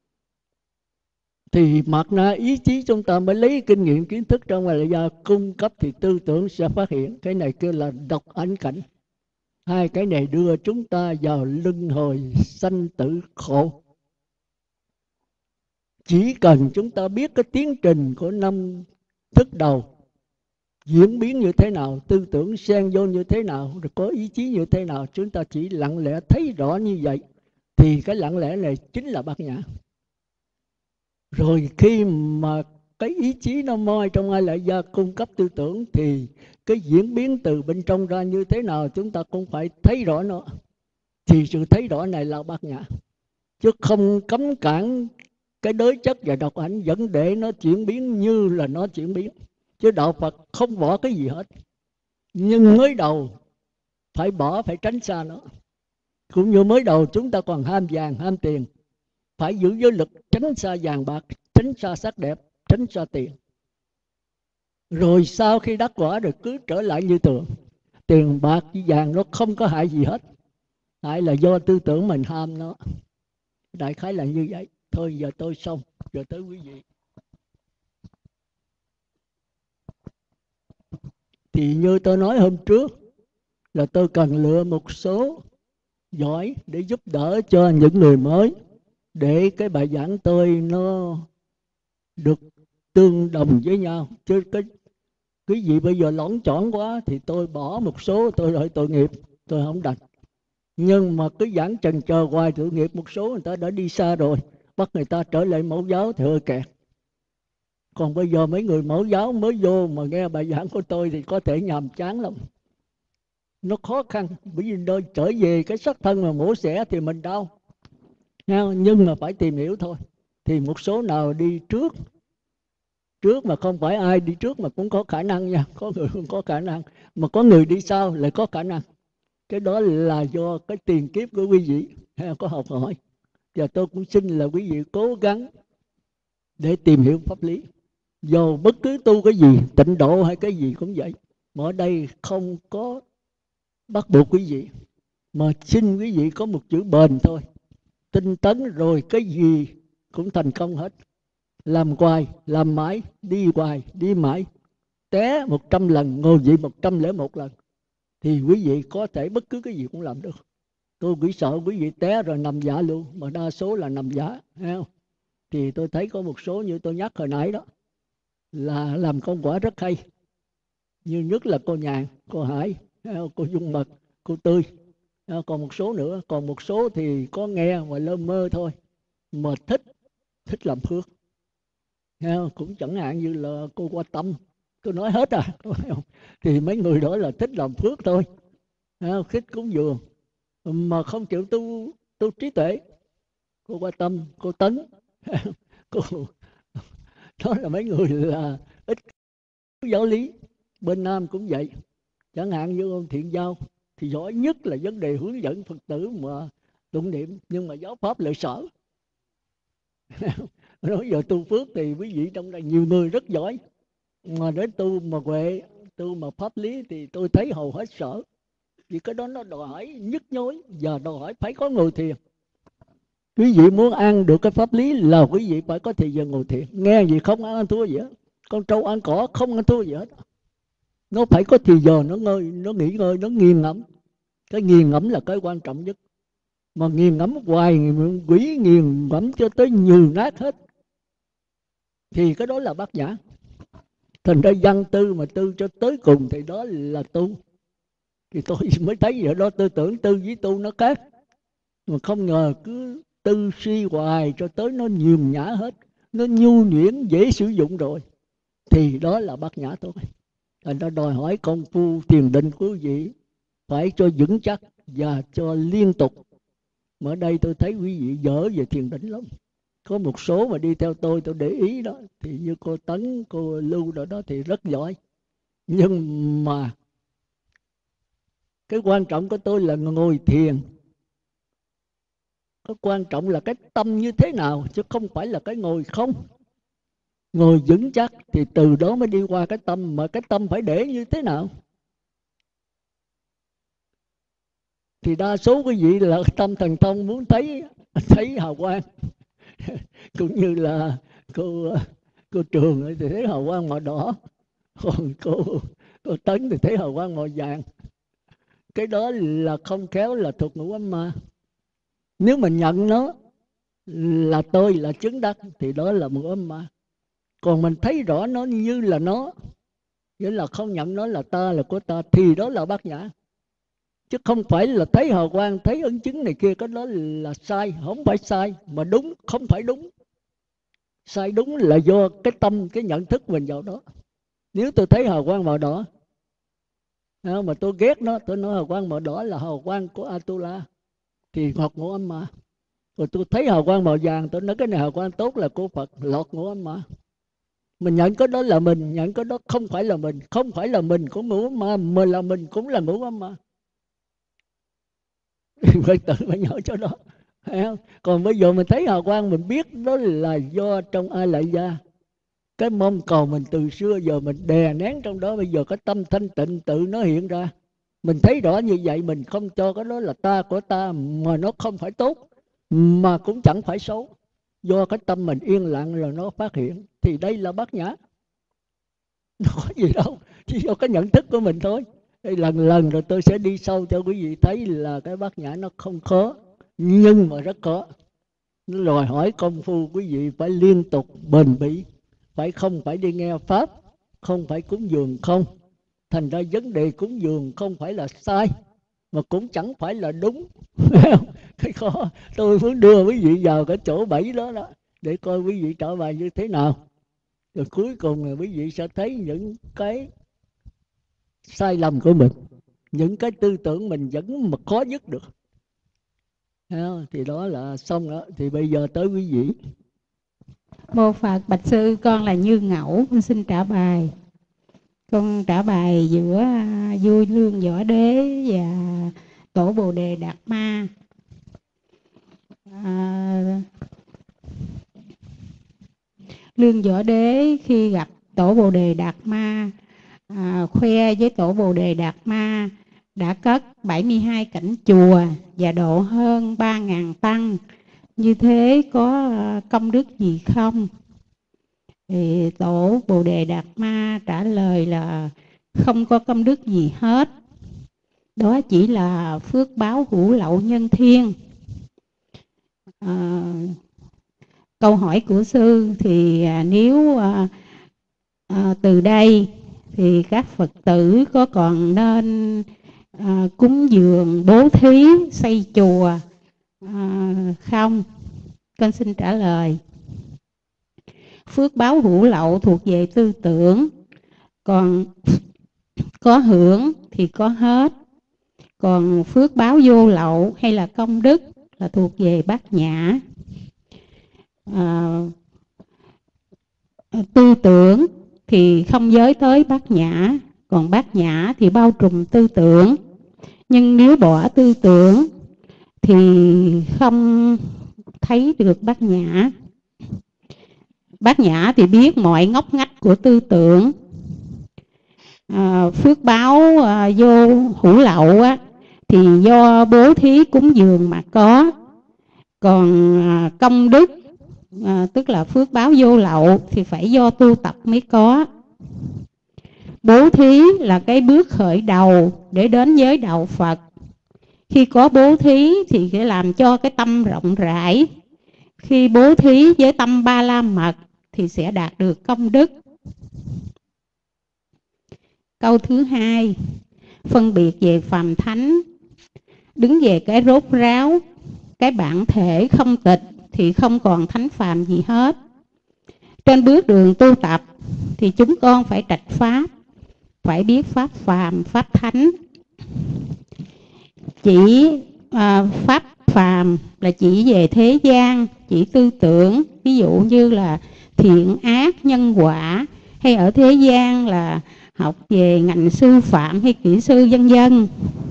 thì mặt na ý chí chúng ta mới lấy kinh nghiệm kiến thức trong ngoài ra cung cấp, thì tư tưởng sẽ phát hiện. Cái này kêu là độc ảnh cảnh. Hai cái này đưa chúng ta vào luân hồi sanh tử khổ. Chỉ cần chúng ta biết cái tiến trình của năm thức đầu diễn biến như thế nào, tư tưởng xen vô như thế nào, rồi có ý chí như thế nào, chúng ta chỉ lặng lẽ thấy rõ như vậy, thì cái lặng lẽ này chính là Bát Nhã. Rồi khi mà cái ý chí nó moi trong ai lại ra cung cấp tư tưởng, thì cái diễn biến từ bên trong ra như thế nào chúng ta cũng phải thấy rõ nó. Thì sự thấy rõ này là Bát Nhã, chứ không cấm cản cái đối chất và độc ảnh, vẫn để nó chuyển biến như là nó chuyển biến. Chứ đạo Phật không bỏ cái gì hết, nhưng mới đầu phải bỏ, phải tránh xa nó. Cũng như mới đầu chúng ta còn ham vàng, ham tiền, phải giữ giới lực, tránh xa vàng bạc, tránh xa sắc đẹp, tránh xa tiền. Rồi sau khi đắc quả rồi cứ trở lại như thường. Tiền bạc với vàng nó không có hại gì hết, hại là do tư tưởng mình ham nó. Đại khái là như vậy. Thôi giờ tôi xong, giờ tới quý vị. Thì như tôi nói hôm trước, là tôi cần lựa một số giỏi để giúp đỡ cho những người mới, để cái bài giảng tôi nó được tương đồng với nhau. Chứ cái quý vị bây giờ lõn chỏn quá thì tôi bỏ một số, tôi rồi tội nghiệp, tôi không đành. Nhưng mà cứ giảng chần chờ hoài, tội nghiệp một số người ta đã đi xa rồi, bắt người ta trở lại mẫu giáo thì hơi kẹt. Còn bây giờ mấy người mẫu giáo mới vô mà nghe bài giảng của tôi thì có thể nhàm chán lắm, nó khó khăn. Bởi vì nơi trở về cái sắc thân mà mổ xẻ thì mình đau, nhưng mà phải tìm hiểu thôi. Thì một số nào đi trước trước mà không phải ai đi trước mà cũng có khả năng nha, có người không có khả năng, mà có người đi sau lại có khả năng. Cái đó là do cái tiền kiếp của quý vị có học hỏi. Và tôi cũng xin là quý vị cố gắng để tìm hiểu pháp lý. Dù bất cứ tu cái gì, tịnh độ hay cái gì cũng vậy, mà ở đây không có bắt buộc quý vị, mà xin quý vị có một chữ bền thôi. Tinh tấn rồi cái gì cũng thành công hết. Làm hoài, làm mãi, đi hoài, đi mãi. Té một trăm lần, ngồi dậy một trăm lẻ một lần, thì quý vị có thể bất cứ cái gì cũng làm được. Tôi chỉ sợ quý vị té rồi nằm giả luôn, mà đa số là nằm giả, thấy không? Thì tôi thấy có một số như tôi nhắc hồi nãy đó, là làm công quả rất hay. Như nhất là cô Nhàn, cô Hải, cô Dung Mật, cô Tươi. Còn một số nữa, còn một số thì có nghe và lơ mơ thôi, mà thích, thích làm phước. Cũng chẳng hạn như là cô Qua Tâm, Tôi nói hết à. Thì mấy người đó là thích làm phước thôi, thích cúng dường mà không chịu tu tu trí tuệ. Cô Qua Tâm, cô Tấn, cô đó là mấy người là ít giáo lý. Bên Nam cũng vậy, chẳng hạn như ông Thiện Giao thì giỏi nhất là vấn đề hướng dẫn Phật tử mà tụng niệm, nhưng mà giáo pháp lợi sở. Nói giờ tu phước thì quý vị trong đây nhiều người rất giỏi, mà đến tu mà huệ, tu mà pháp lý thì tôi thấy hầu hết sở. Vì cái đó nó đòi hỏi nhức nhối và đòi hỏi phải có ngồi thiền. Quý vị muốn ăn được cái pháp lý là quý vị phải có thời giờ ngồi thiền. Nghe gì không ăn thua gì hết, con trâu ăn cỏ không ăn thua gì hết. Nó phải có thời giờ nó ngơi, nó nghỉ ngơi, nó nghiền ngẫm. Cái nghiền ngẫm là cái quan trọng nhất. Mà nghiền ngẫm hoài, quỷ nghiền ngẫm cho tới nhừ nát hết, thì cái đó là bát nhã. Thành ra văn tư mà tư cho tới cùng thì đó là tu. Thì tôi mới thấy vậy đó, tư tưởng tư với tu nó khác. Mà không ngờ cứ tư suy hoài cho tới nó nhường nhã hết, nó nhu nhuyễn dễ sử dụng rồi, thì đó là bát nhã thôi. Thành ra đòi hỏi công phu thiền định của quý vị phải cho vững chắc và cho liên tục. Mà ở đây tôi thấy quý vị dở về thiền định lắm. Có một số mà đi theo tôi, tôi để ý đó, thì như cô Tấn, cô Lưu đó, đó thì rất giỏi. Nhưng mà cái quan trọng của tôi là ngồi thiền, cái quan trọng là cái tâm như thế nào, chứ không phải là cái ngồi không. Ngồi vững chắc thì từ đó mới đi qua cái tâm, mà cái tâm phải để như thế nào. Thì đa số quý vị là tâm thần thông muốn thấy thấy hào quang. Cũng như là cô cô Trường thì thấy hào quang màu đỏ, còn cô cô Tấn thì thấy hào quang màu vàng. Cái đó là không khéo là thuộc ngũ ấm ma. Nếu mình nhận nó là tôi là chứng đắc thì đó là ngũ ấm ma. Còn mình thấy rõ nó như là nó, nghĩa là không nhận nó là ta, là của ta, thì đó là bát nhã. Chứ không phải là thấy hào quang, thấy ấn chứng này kia, cái đó là sai. Không phải sai, mà đúng không phải đúng. Sai đúng là do cái tâm, cái nhận thức mình vào đó. Nếu tôi thấy hào quang màu đỏ mà tôi ghét nó, tôi nói hào quang màu đỏ là hào quang của Atula, thì ngọt ngũ âm ma. Rồi tôi thấy hào quang màu vàng, tôi nói cái này hào quang tốt là của Phật, lọt ngũ âm ma. Mình nhận cái đó là mình, nhận cái đó không phải là mình. Không phải là mình của ngũ âm ma, mà là mình cũng là ngũ âm ma. Phải tự phải nhớ cho đó. Còn bây giờ mình thấy hào quang, mình biết đó là do trong A Lại Gia. Cái mong cầu mình từ xưa giờ mình đè nén trong đó, bây giờ cái tâm thanh tịnh tự nó hiện ra. Mình thấy rõ như vậy, mình không cho cái đó là ta của ta, mà nó không phải tốt, mà cũng chẳng phải xấu. Do cái tâm mình yên lặng rồi nó phát hiện, thì đây là bát nhã. Nó có gì đâu, chỉ do cái nhận thức của mình thôi. Đây lần lần rồi tôi sẽ đi sâu cho quý vị thấy là cái bát nhã nó không khó, nhưng mà rất khó. Nó đòi hỏi công phu quý vị phải liên tục bền bỉ, phải không phải đi nghe pháp, không phải cúng dường không. Thành ra vấn đề cúng dường không phải là sai, mà cũng chẳng phải là đúng. Cái khó, tôi muốn đưa quý vị vào cái chỗ bẫy đó đó, để coi quý vị trở bài như thế nào. Rồi cuối cùng là quý vị sẽ thấy những cái sai lầm của mình, những cái tư tưởng mình vẫn mà khó dứt được. Thì đó là xong đó. Thì bây giờ tới quý vị. Mô Phật, bạch sư, con là Như Ngẫu, con xin trả bài. Con trả bài giữa vua Lương Võ Đế và Tổ Bồ Đề Đạt Ma. À, Lương Võ Đế khi gặp Tổ Bồ Đề Đạt Ma, à, khoe với Tổ Bồ Đề Đạt Ma đã cất bảy mươi hai cảnh chùa và độ hơn ba ngàn tăng. Như thế có công đức gì không? Thì Tổ Bồ Đề Đạt Ma trả lời là không có công đức gì hết. Đó chỉ là phước báo hữu lậu nhân thiên. À, câu hỏi của sư thì à, nếu à, à, từ đây thì các Phật tử có còn nên à, cúng dường, bố thí, xây chùa à, không? Con xin trả lời. Phước báo hữu lậu thuộc về tư tưởng. Còn có hưởng thì có hết. Còn phước báo vô lậu hay là công đức là thuộc về Bát Nhã. À, tư tưởng thì không giới tới Bát Nhã, còn Bát Nhã thì bao trùm tư tưởng. Nhưng nếu bỏ tư tưởng thì không thấy được Bát Nhã. Bát Nhã thì biết mọi ngóc ngách của tư tưởng. À, phước báo à, vô hữu lậu á, thì do bố thí cúng dường mà có. Còn à, công đức à, tức là phước báo vô lậu thì phải do tu tập mới có. Bố thí là cái bước khởi đầu để đến với đạo Phật. Khi có bố thí thì sẽ làm cho cái tâm rộng rãi. Khi bố thí với tâm ba la mật thì sẽ đạt được công đức. Câu thứ hai, phân biệt về phàm thánh. Đứng về cái rốt ráo, cái bản thể không tịch thì không còn thánh phàm gì hết. Trên bước đường tu tập thì chúng con phải trạch pháp, phải biết pháp phàm, pháp thánh. Chỉ à, pháp phàm là chỉ về thế gian, chỉ tư tưởng, ví dụ như là thiện ác, nhân quả, hay ở thế gian là học về ngành sư phạm hay kỹ sư vân vân.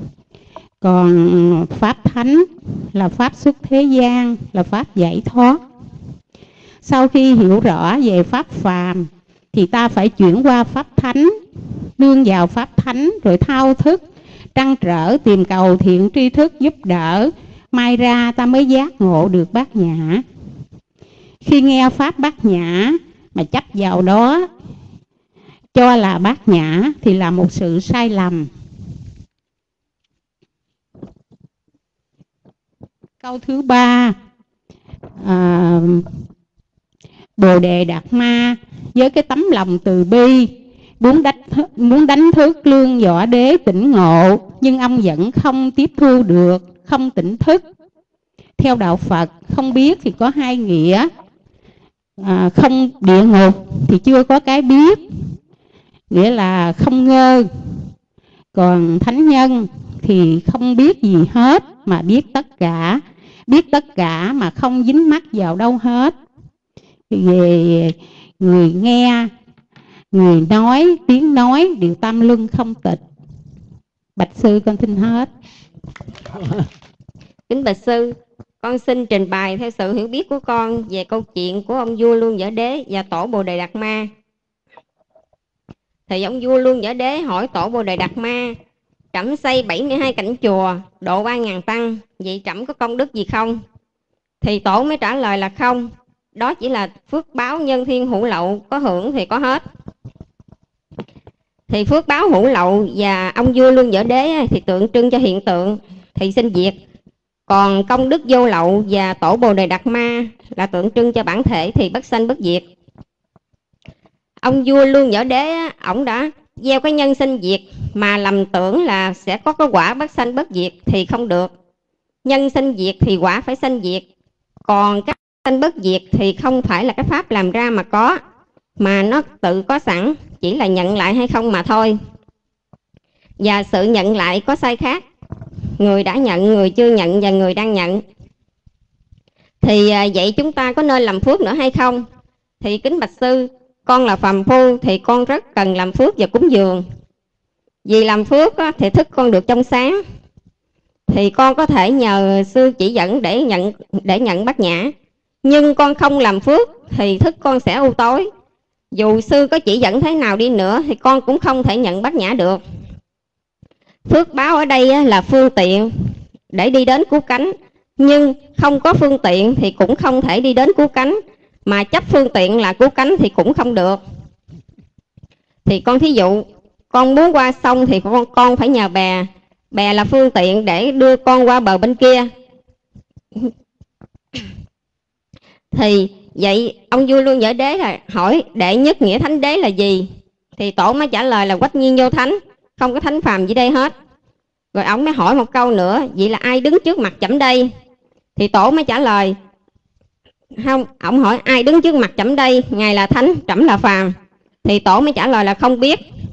Còn pháp thánh là pháp xuất thế gian, là pháp giải thoát. Sau khi hiểu rõ về pháp phàm thì ta phải chuyển qua pháp thánh, nương vào pháp thánh rồi thao thức, trăn trở tìm cầu thiện tri thức giúp đỡ, mai ra ta mới giác ngộ được Bát Nhã. Khi nghe pháp Bát Nhã mà chấp vào đó cho là Bát Nhã thì là một sự sai lầm. Câu thứ ba, à, Bồ Đề Đạt Ma với cái tấm lòng từ bi muốn đánh, muốn đánh thức Lương Võ Đế tỉnh ngộ, nhưng ông vẫn không tiếp thu được, không tỉnh thức. Theo đạo Phật không biết thì có hai nghĩa. À, không địa ngục thì chưa có cái biết, nghĩa là không ngơ. Còn thánh nhân thì không biết gì hết mà biết tất cả, biết tất cả mà không dính mắc vào đâu hết. Về người nghe, người nói, tiếng nói đều tam luân không tịch. Bạch sư con xin hết. Kính bạch sư, con xin trình bày theo sự hiểu biết của con về câu chuyện của ông vua Lương Võ Đế và tổ Bồ Đề Đạt Ma. Thì ông vua Lương Võ Đế hỏi tổ Bồ Đề Đạt Ma: trẫm xây bảy mươi hai cảnh chùa, độ ba ngàn tăng, vậy trẫm có công đức gì không? Thì tổ mới trả lời là không, đó chỉ là phước báo nhân thiên hữu lậu, có hưởng thì có hết. Thì phước báo hữu lậu và ông vua Lương Võ Đế thì tượng trưng cho hiện tượng thì sinh diệt. Còn công đức vô lậu và tổ Bồ Đề Đạt Ma là tượng trưng cho bản thể thì bất sanh bất diệt. Ông vua Lương Võ Đế ổng đã gieo cái nhân sinh diệt mà lầm tưởng là sẽ có cái quả bất sanh bất diệt thì không được. Nhân sinh diệt thì quả phải sanh diệt. Còn cái sanh bất diệt thì không phải là cái pháp làm ra mà có, mà nó tự có sẵn, chỉ là nhận lại hay không mà thôi. Và sự nhận lại có sai khác, người đã nhận, người chưa nhận và người đang nhận. Thì vậy chúng ta có nên làm phước nữa hay không? Thì kính bạch sư, con là phàm phu thì con rất cần làm phước và cúng dường. Vì làm phước thì thức con được trong sáng, thì con có thể nhờ sư chỉ dẫn để nhận để nhận Bát Nhã. Nhưng con không làm phước thì thức con sẽ u tối. Dù sư có chỉ dẫn thế nào đi nữa thì con cũng không thể nhận Bát Nhã được. Phước báo ở đây là phương tiện để đi đến cứu cánh, nhưng không có phương tiện thì cũng không thể đi đến cứu cánh, mà chấp phương tiện là cứu cánh thì cũng không được. Thì con thí dụ, con muốn qua sông thì con, con phải nhờ bè. Bè là phương tiện để đưa con qua bờ bên kia. Thì vậy ông vua Lương Võ Đế là hỏi đệ nhất nghĩa thánh đế là gì? Thì tổ mới trả lời là quách nhiên vô thánh, không có thánh phàm gì đây hết. Rồi ông mới hỏi một câu nữa, vậy là ai đứng trước mặt trẫm đây? Thì tổ mới trả lời không, ông hỏi ai đứng trước mặt trẫm đây? Ngài là thánh, trẫm là phàm. Thì tổ mới trả lời là không biết.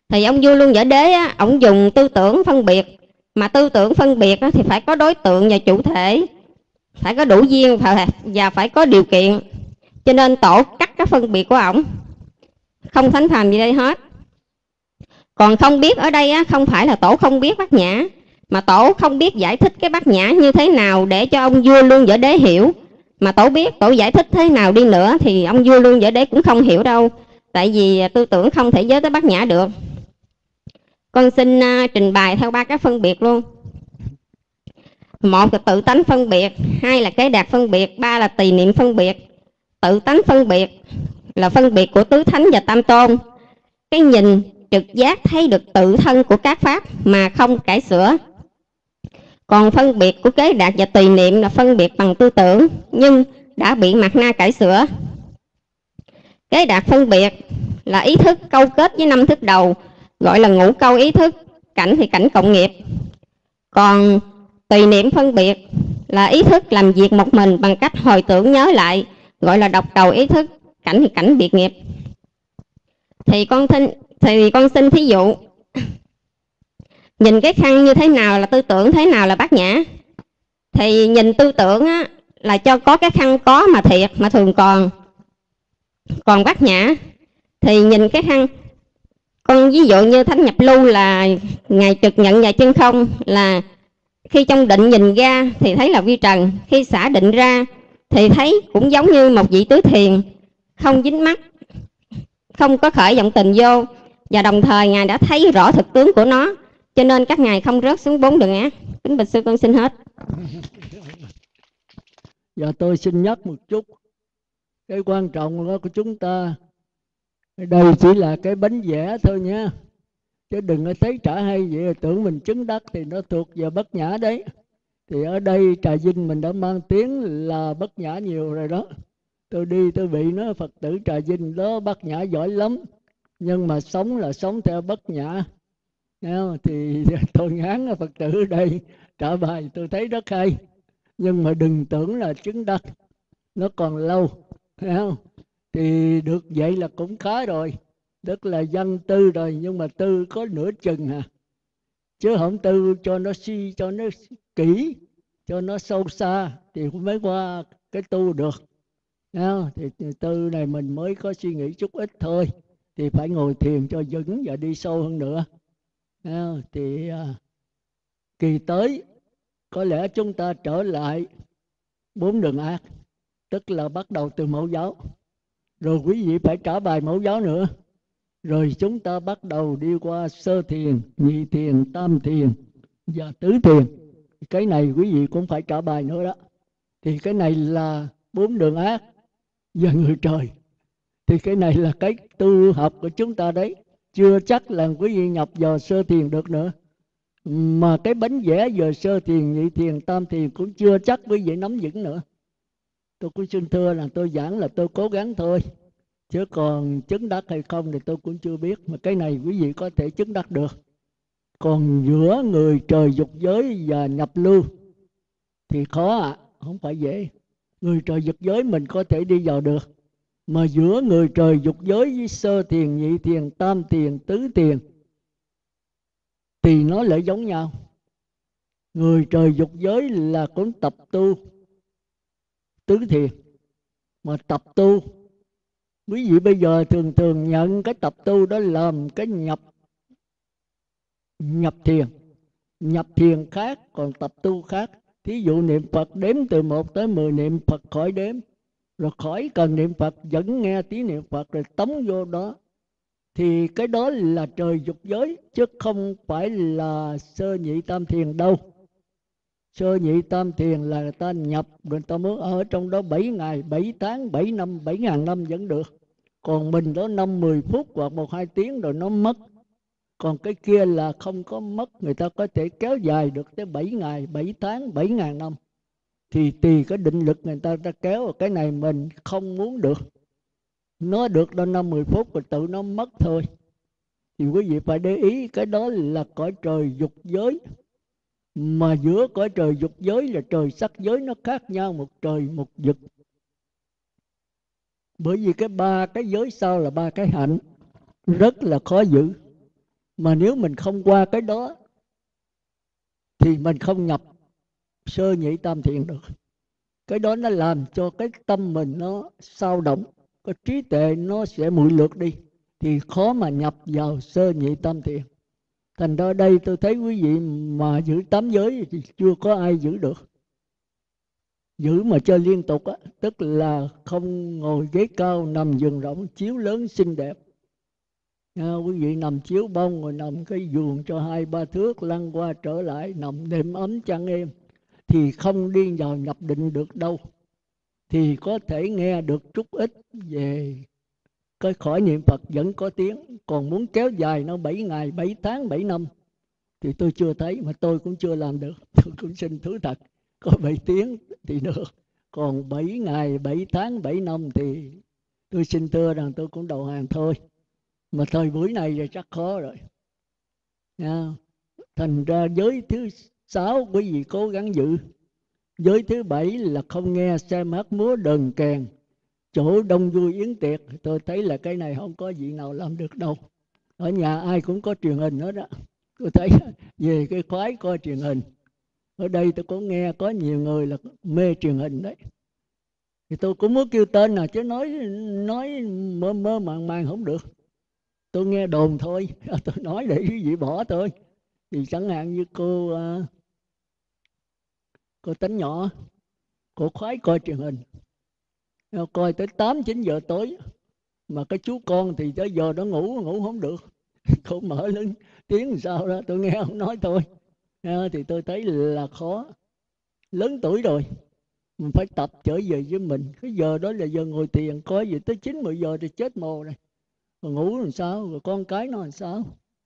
Thì ông vua Luân Võ Đế á, ông dùng tư tưởng phân biệt. Mà tư tưởng phân biệt á, thì phải có đối tượng và chủ thể, phải có đủ duyên và phải có điều kiện. Cho nên tổ cắt cái phân biệt của ổng, không thánh phàm gì đây hết. Còn không biết ở đây á, không phải là tổ không biết Bát Nhã, mà tổ không biết giải thích cái Bát Nhã như thế nào để cho ông vua Luân Võ Đế hiểu. Mà tổ biết, tổ giải thích thế nào đi nữa thì ông vua Luân Võ Đế cũng không hiểu đâu. Tại vì tư tưởng không thể giới tới Bát Nhã được. Con xin uh, trình bày theo ba cái phân biệt luôn. Một là tự tánh phân biệt, hai là cái đạt phân biệt, ba là tỳ niệm phân biệt. Tự tánh phân biệt là phân biệt của tứ thánh và tam tôn. Cái nhìn trực giác thấy được tự thân của các pháp mà không cải sửa. Còn phân biệt của kế đạt và tỳ niệm là phân biệt bằng tư tưởng nhưng đã bị mạt na cải sửa. Kế đạt phân biệt là ý thức câu kết với năm thức đầu, gọi là ngũ câu ý thức, cảnh thì cảnh cộng nghiệp. Còn tùy niệm phân biệt là ý thức làm việc một mình bằng cách hồi tưởng nhớ lại, gọi là độc cầu ý thức, cảnh thì cảnh biệt nghiệp. Thì con xin, thì con xin thí dụ. Nhìn cái khăn như thế nào là tư tưởng, thế nào là Bát Nhã. Thì nhìn tư tưởng á, là cho có cái khăn có mà thiệt, mà thường còn. Còn Bát Nhã thì nhìn cái khăn, con ví dụ như thánh nhập lưu là ngày trực nhận và chân không, là khi trong định nhìn ra thì thấy là vi trần, khi xả định ra thì thấy cũng giống như một vị tứ thiền, không dính mắc, không có khởi vọng tình vô, và đồng thời ngài đã thấy rõ thực tướng của nó, cho nên các ngài không rớt xuống bốn đường ác. Kính bạch sư con xin hết. Giờ tôi xin nhắc một chút cái quan trọng đó của chúng ta. Đây chỉ là cái bánh vẽ thôi nha, chứ đừng có thấy trả hay vậy tưởng mình chứng đắc thì nó thuộc về Bát Nhã đấy. Thì ở đây Trà Vinh mình đã mang tiếng là Bát Nhã nhiều rồi đó. Tôi đi tôi bị nó Phật tử Trà Vinh đó Bát Nhã giỏi lắm, nhưng mà sống là sống theo Bát Nhã. Thì tôi ngán Phật tử ở đây trả bài tôi thấy rất hay, nhưng mà đừng tưởng là chứng đắc, nó còn lâu. Thấy không? Thì được vậy là cũng khá rồi, tức là văn tư rồi, nhưng mà tư có nửa chừng à, chứ không tư cho nó suy, cho nó kỹ, cho nó sâu xa thì mới qua cái tu được. Thì tư này mình mới có suy nghĩ chút ít thôi, thì phải ngồi thiền cho vững và đi sâu hơn nữa. Thì kỳ tới có lẽ chúng ta trở lại bốn đường ác, tức là bắt đầu từ mẫu giáo, rồi quý vị phải trả bài mẫu giáo nữa, rồi chúng ta bắt đầu đi qua sơ thiền, nhị thiền, tam thiền và tứ thiền. Cái này quý vị cũng phải trả bài nữa đó. Thì cái này là bốn đường ác và người trời. Thì cái này là cái tu học của chúng ta đấy, chưa chắc là quý vị nhập vào sơ thiền được nữa. Mà cái bánh vẽ giờ sơ thiền, nhị thiền, tam thiền cũng chưa chắc quý vị nắm vững nữa. Tôi cũng xin thưa là tôi giảng là tôi cố gắng thôi, chứ còn chứng đắc hay không thì tôi cũng chưa biết. Mà cái này quý vị có thể chứng đắc được. Còn giữa người trời dục giới và nhập lưu thì khó ạ, à, không phải dễ. Người trời dục giới mình có thể đi vào được, mà giữa người trời dục giới với sơ thiền, nhị thiền, tam thiền, tứ thiền thì nó lại giống nhau. Người trời dục giới là cũng tập tu tứ thiền, mà tập tu quý vị bây giờ thường thường nhận cái tập tu đó làm cái nhập nhập thiền. Nhập thiền khác, còn tập tu khác. Thí dụ niệm Phật đếm từ một tới mười niệm Phật khỏi đếm, rồi khỏi cần niệm Phật vẫn nghe tiếng niệm Phật rồi tống vô đó. Thì cái đó là trời dục giới, chứ không phải là sơ nhị tam thiền đâu. Sơ nhị tam thiền là người ta nhập, người ta muốn ở trong đó bảy ngày, bảy tháng, bảy năm, bảy ngàn năm vẫn được. Còn mình đó năm mười phút hoặc một hai tiếng rồi nó mất. Còn cái kia là không có mất, người ta có thể kéo dài được tới bảy ngày, bảy tháng, bảy ngàn năm. Thì tùy cái định lực người ta ta kéo, cái này mình không muốn được. Nó được đâu năm mười phút rồi tự nó mất thôi. Thì quý vị phải để ý, cái đó là cõi trời dục giới. Mà giữa cõi trời dục giới là trời sắc giới nó khác nhau một trời một vực. Bởi vì cái ba cái giới sau là ba cái hạnh rất là khó giữ. Mà nếu mình không qua cái đó thì mình không nhập sơ nhị tam thiền được. Cái đó nó làm cho cái tâm mình nó sao động, cái trí tuệ nó sẽ muội lược đi, thì khó mà nhập vào sơ nhị tam thiền. Thành ra đây tôi thấy quý vị mà giữ tám giới thì chưa có ai giữ được. Giữ mà chơi liên tục á, tức là không ngồi ghế cao, nằm giường rộng, chiếu lớn xinh đẹp. À, quý vị nằm chiếu bông rồi nằm cái giường cho hai ba thước lăn qua trở lại, nằm đêm ấm chăn êm, thì không đi vào nhập định được đâu. Thì có thể nghe được chút ít về cái khỏi niệm Phật vẫn có tiếng. Còn muốn kéo dài nó bảy ngày, bảy tháng, bảy năm thì tôi chưa thấy, mà tôi cũng chưa làm được. Tôi cũng xin thú thật, có bảy tiếng thì được, còn bảy ngày, bảy tháng, bảy năm thì tôi xin thưa rằng tôi cũng đầu hàng thôi. Mà thời buổi này thì chắc khó rồi. Nha. Thành ra giới thứ sáu quý vị cố gắng giữ. Giới thứ bảy là không nghe xem hát múa đờn kèn, chỗ đông vui yến tiệc. Tôi thấy là cái này không có vị nào làm được đâu. Ở nhà ai cũng có truyền hình hết đó. Tôi thấy về cái khoái coi truyền hình. Ở đây tôi có nghe có nhiều người là mê truyền hình đấy. Thì tôi cũng muốn kêu tên nào chứ nói nói mơ mơ màng màng không được. Tôi nghe đồn thôi, tôi nói để quý vị bỏ thôi. Thì chẳng hạn như cô cô Tánh Nhỏ, cô khoái coi truyền hình, coi tới tám chín giờ tối, mà cái chú con thì tới giờ đó ngủ ngủ không được. Cô mở lên tiếng sao đó tôi nghe không nói thôi. Thì tôi thấy là khó. Lớn tuổi rồi mình phải tập trở về với mình. Cái giờ đó là giờ ngồi thiền, coi gì tới chín mười giờ thì chết mồ rồi. Rồi ngủ làm sao, rồi con cái nó làm sao.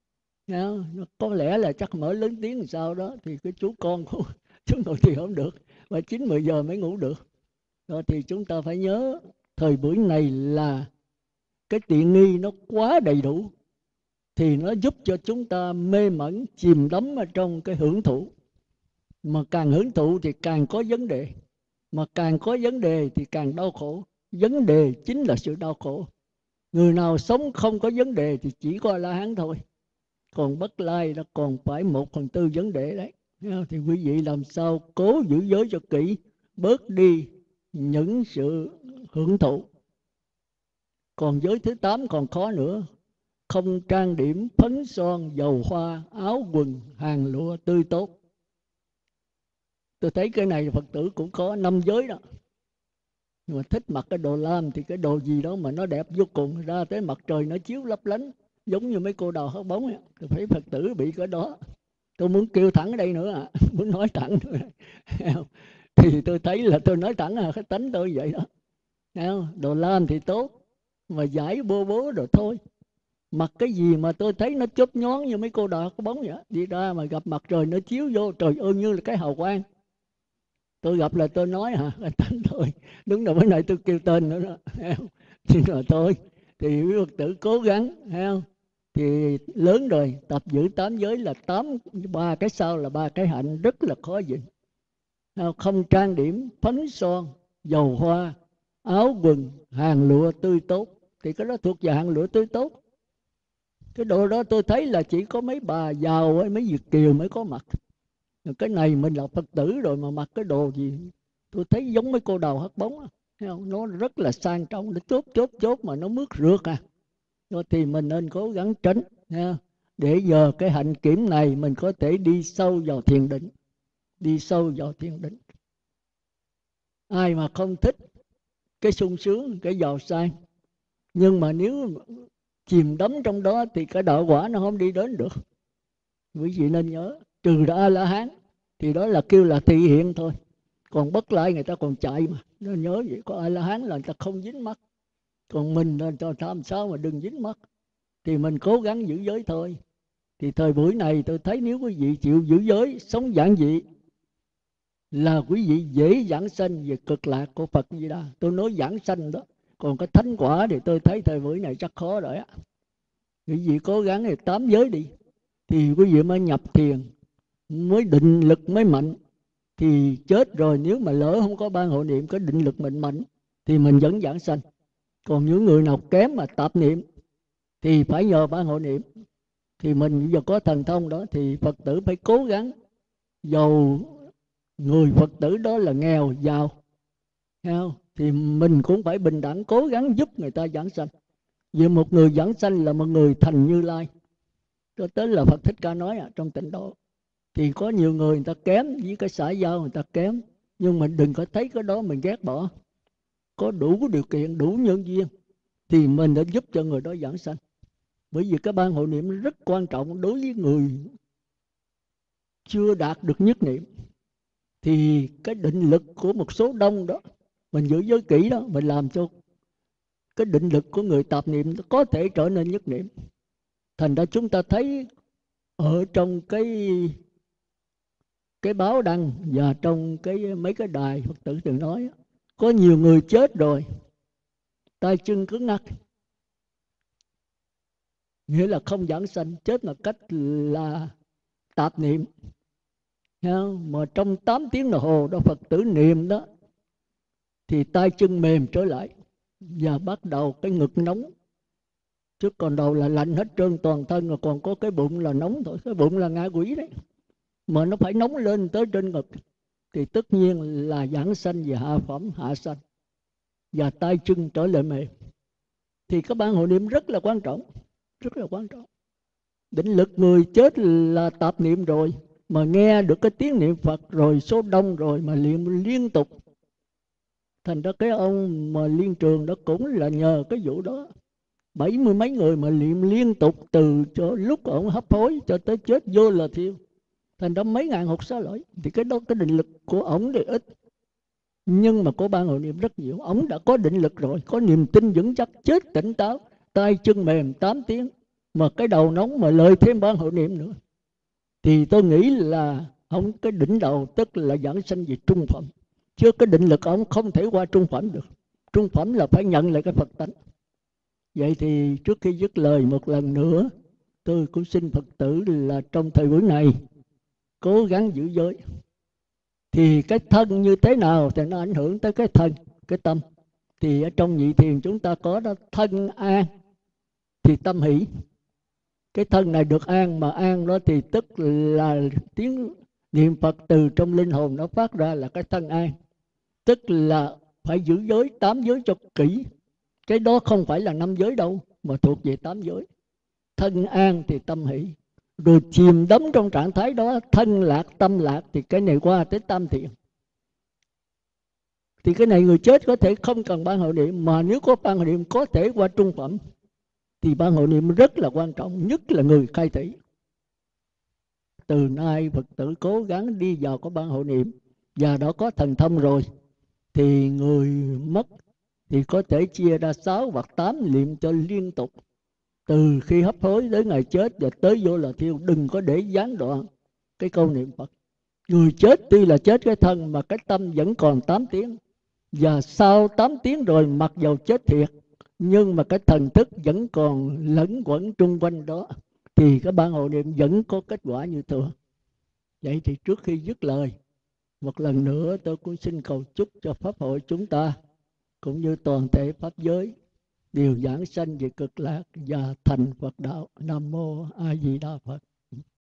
Có lẽ là chắc mở lớn tiếng làm sao đó, thì cái chú con của chú ngồi thiền không được, và chín mười giờ mới ngủ được. Đó, thì chúng ta phải nhớ thời buổi này là cái tiện nghi nó quá đầy đủ, thì nó giúp cho chúng ta mê mẩn, chìm đắm ở trong cái hưởng thụ. Mà càng hưởng thụ thì càng có vấn đề, mà càng có vấn đề thì càng đau khổ. Vấn đề chính là sự đau khổ. Người nào sống không có vấn đề thì chỉ có A-la-hán thôi. Còn Bất Lai nó còn phải một phần tư vấn đề đấy. Thì quý vị làm sao cố giữ giới cho kỹ, bớt đi những sự hưởng thụ. Còn giới thứ tám còn khó nữa. Không trang điểm, phấn son, dầu hoa, áo quần, hàng lụa tươi tốt. Tôi thấy cái này Phật tử cũng có năm giới đó. Nhưng mà thích mặc cái đồ lam thì cái đồ gì đó mà nó đẹp vô cùng, ra tới mặt trời nó chiếu lấp lánh, giống như mấy cô đào hớt bóng ấy. Tôi thấy Phật tử bị cái đó. Tôi muốn kêu thẳng ở đây nữa à, muốn nói thẳng nữa. Thì tôi thấy là tôi nói thẳng à, cái tánh tôi vậy đó. Đồ lam thì tốt, mà giải bô bố rồi thôi. Mặc cái gì mà tôi thấy nó chớp nhón như mấy cô đào hớt bóng vậy, đi ra mà gặp mặt trời nó chiếu vô, trời ơi như là cái hào quang. Tôi gặp là tôi nói hả, cái tánh thôi. Đúng rồi, bữa nay tôi kêu tên nữa đó. Nhưng mà thôi, thì quý Phật tử cố gắng, thấy không? Thì lớn rồi, tập giữ tám giới là tám, ba cái sau là ba cái hạnh rất là khó giữ. Không trang điểm, phấn son, dầu hoa, áo quần, hàng lụa tươi tốt. Thì cái đó thuộc về hàng lụa tươi tốt. Cái đồ đó tôi thấy là chỉ có mấy bà giàu, mấy Việt kiều mới có mặc. Cái này mình là Phật tử rồi mà mặc cái đồ gì tôi thấy giống mấy cô đào hớt bóng. Nó rất là sang trọng, nó chốt chốt chốt mà nó mướt rượt à. Thì mình nên cố gắng tránh, để giờ cái hạnh kiểm này mình có thể đi sâu vào thiền định. Đi sâu vào thiền định. Ai mà không thích cái sung sướng, cái giàu sang, nhưng mà nếu chìm đắm trong đó thì cái đạo quả nó không đi đến được. Quý vị nên nhớ, trừ ra A-la-hán thì đó là kêu là thị hiện thôi. Còn Bất Lai người ta còn chạy mà. Nó nhớ vậy, có A-la-hán là người ta không dính mắc. Còn mình là làm sao mà đừng dính mắc. Thì mình cố gắng giữ giới thôi. Thì thời buổi này tôi thấy nếu quý vị chịu giữ giới, sống giản dị, là quý vị dễ giảng sanh về cực lạc của Phật Di Đà. Tôi nói giảng sanh đó. Còn cái thánh quả thì tôi thấy thời buổi này chắc khó rồi á. Quý vị cố gắng thì tám giới đi, thì quý vị mới nhập thiền, mới định lực mới mạnh. Thì chết rồi, nếu mà lỡ không có ban hộ niệm, có định lực mình mạnh, thì mình vẫn giảng sanh. Còn những người nào kém mà tạp niệm thì phải nhờ ban hộ niệm. thì mình bây giờ có thần thông đó thì Phật tử phải cố gắng, dầu người Phật tử đó là nghèo giàu, thấy không? Thì mình cũng phải bình đẳng cố gắng giúp người ta giảng sanh. Vì một người giảng sanh là một người thành Như Lai. Cho tới là Phật Thích Ca nói à, trong Tịnh Độ thì có nhiều người người ta kém, với cái xã giao người ta kém, nhưng mình đừng có thấy cái đó mình ghét bỏ. Có đủ điều kiện, đủ nhân duyên thì mình đã giúp cho người đó giảng sanh. Bởi vì cái ban hộ niệm rất quan trọng đối với người chưa đạt được nhất niệm. Thì cái định lực của một số đông đó, mình giữ giới kỹ đó, mình làm cho cái định lực của người tạp niệm có thể trở nên nhất niệm. Thành ra chúng ta thấy ở trong cái cái báo đăng và trong cái mấy cái đài Phật tử từng nói, có nhiều người chết rồi tay chân cứng ngắc, nghĩa là không giảng sanh, chết một cách là tạp niệm. Mà trong tám tiếng đồng hồ đó Phật tử niệm đó thì tay chân mềm trở lại và bắt đầu cái ngực nóng, chứ còn đầu là lạnh hết trơn toàn thân, rồi còn có cái bụng là nóng thôi. Cái bụng là ngã quỷ đấy, mà nó phải nóng lên tới trên ngực thì tất nhiên là giảng sanh và hạ phẩm hạ sanh, và tay chân trở lại mềm. Thì các ban hộ niệm rất là quan trọng, rất là quan trọng. Định lực người chết là tạp niệm rồi, mà nghe được cái tiếng niệm Phật rồi, số đông rồi mà niệm liên tục. Thành ra cái ông mà Liên Trường đó cũng là nhờ cái vụ đó. Bảy mươi mấy người mà niệm liên tục từ cho lúc ông hấp hối cho tới chết vô là thiêu. Thành ra mấy ngàn hột xá lợi. Thì cái đó cái định lực của ổng thì ít, nhưng mà của ban hộ niệm rất nhiều. Ổng đã có định lực rồi, có niềm tin vững chắc, chết tỉnh táo, tay chân mềm tám tiếng, mà cái đầu nóng mà lời thêm ban hộ niệm nữa. Thì tôi nghĩ là ông cái đỉnh đầu tức là giảng sanh về trung phẩm. Chứ cái định lực ông không thể qua trung phẩm được. Trung phẩm là phải nhận lại cái Phật tánh. Vậy thì trước khi dứt lời một lần nữa, tôi cũng xin Phật tử là trong thời buổi này cố gắng giữ giới. Thì cái thân như thế nào thì nó ảnh hưởng tới cái thân, cái tâm. Thì ở trong nhị thiền chúng ta có đó, thân an thì tâm hỷ. Cái thân này được an, mà an đó thì tức là tiếng niệm Phật từ trong linh hồn nó phát ra là cái thân an. Tức là phải giữ giới, tám giới cho kỹ. Cái đó không phải là năm giới đâu, mà thuộc về tám giới. Thân an thì tâm hỷ. Rồi chìm đắm trong trạng thái đó, thân lạc, tâm lạc, thì cái này qua tới tam thiện. Thì cái này người chết có thể không cần ban hộ niệm, mà nếu có ban hộ niệm có thể qua trung phẩm. Thì ban hộ niệm rất là quan trọng, nhất là người khai thị. Từ nay Phật tử cố gắng đi vào có ban hộ niệm, và đã có thần thông rồi, thì người mất thì có thể chia ra sáu hoặc tám niệm cho liên tục, từ khi hấp hối đến ngày chết và tới vô là thiêu. Đừng có để gián đoạn cái câu niệm Phật. Người chết tuy là chết cái thân, mà cái tâm vẫn còn tám tiếng. Và sau tám tiếng rồi, mặc dầu chết thiệt, nhưng mà cái thần thức vẫn còn lẫn quẩn trung quanh đó, thì cái ban hộ niệm vẫn có kết quả như thường. Vậy thì trước khi dứt lời, một lần nữa tôi cũng xin cầu chúc cho Pháp hội chúng ta, cũng như toàn thể Pháp giới, đều giảng sanh về cực lạc và thành Phật đạo. Nam Mô A Di Đà Phật.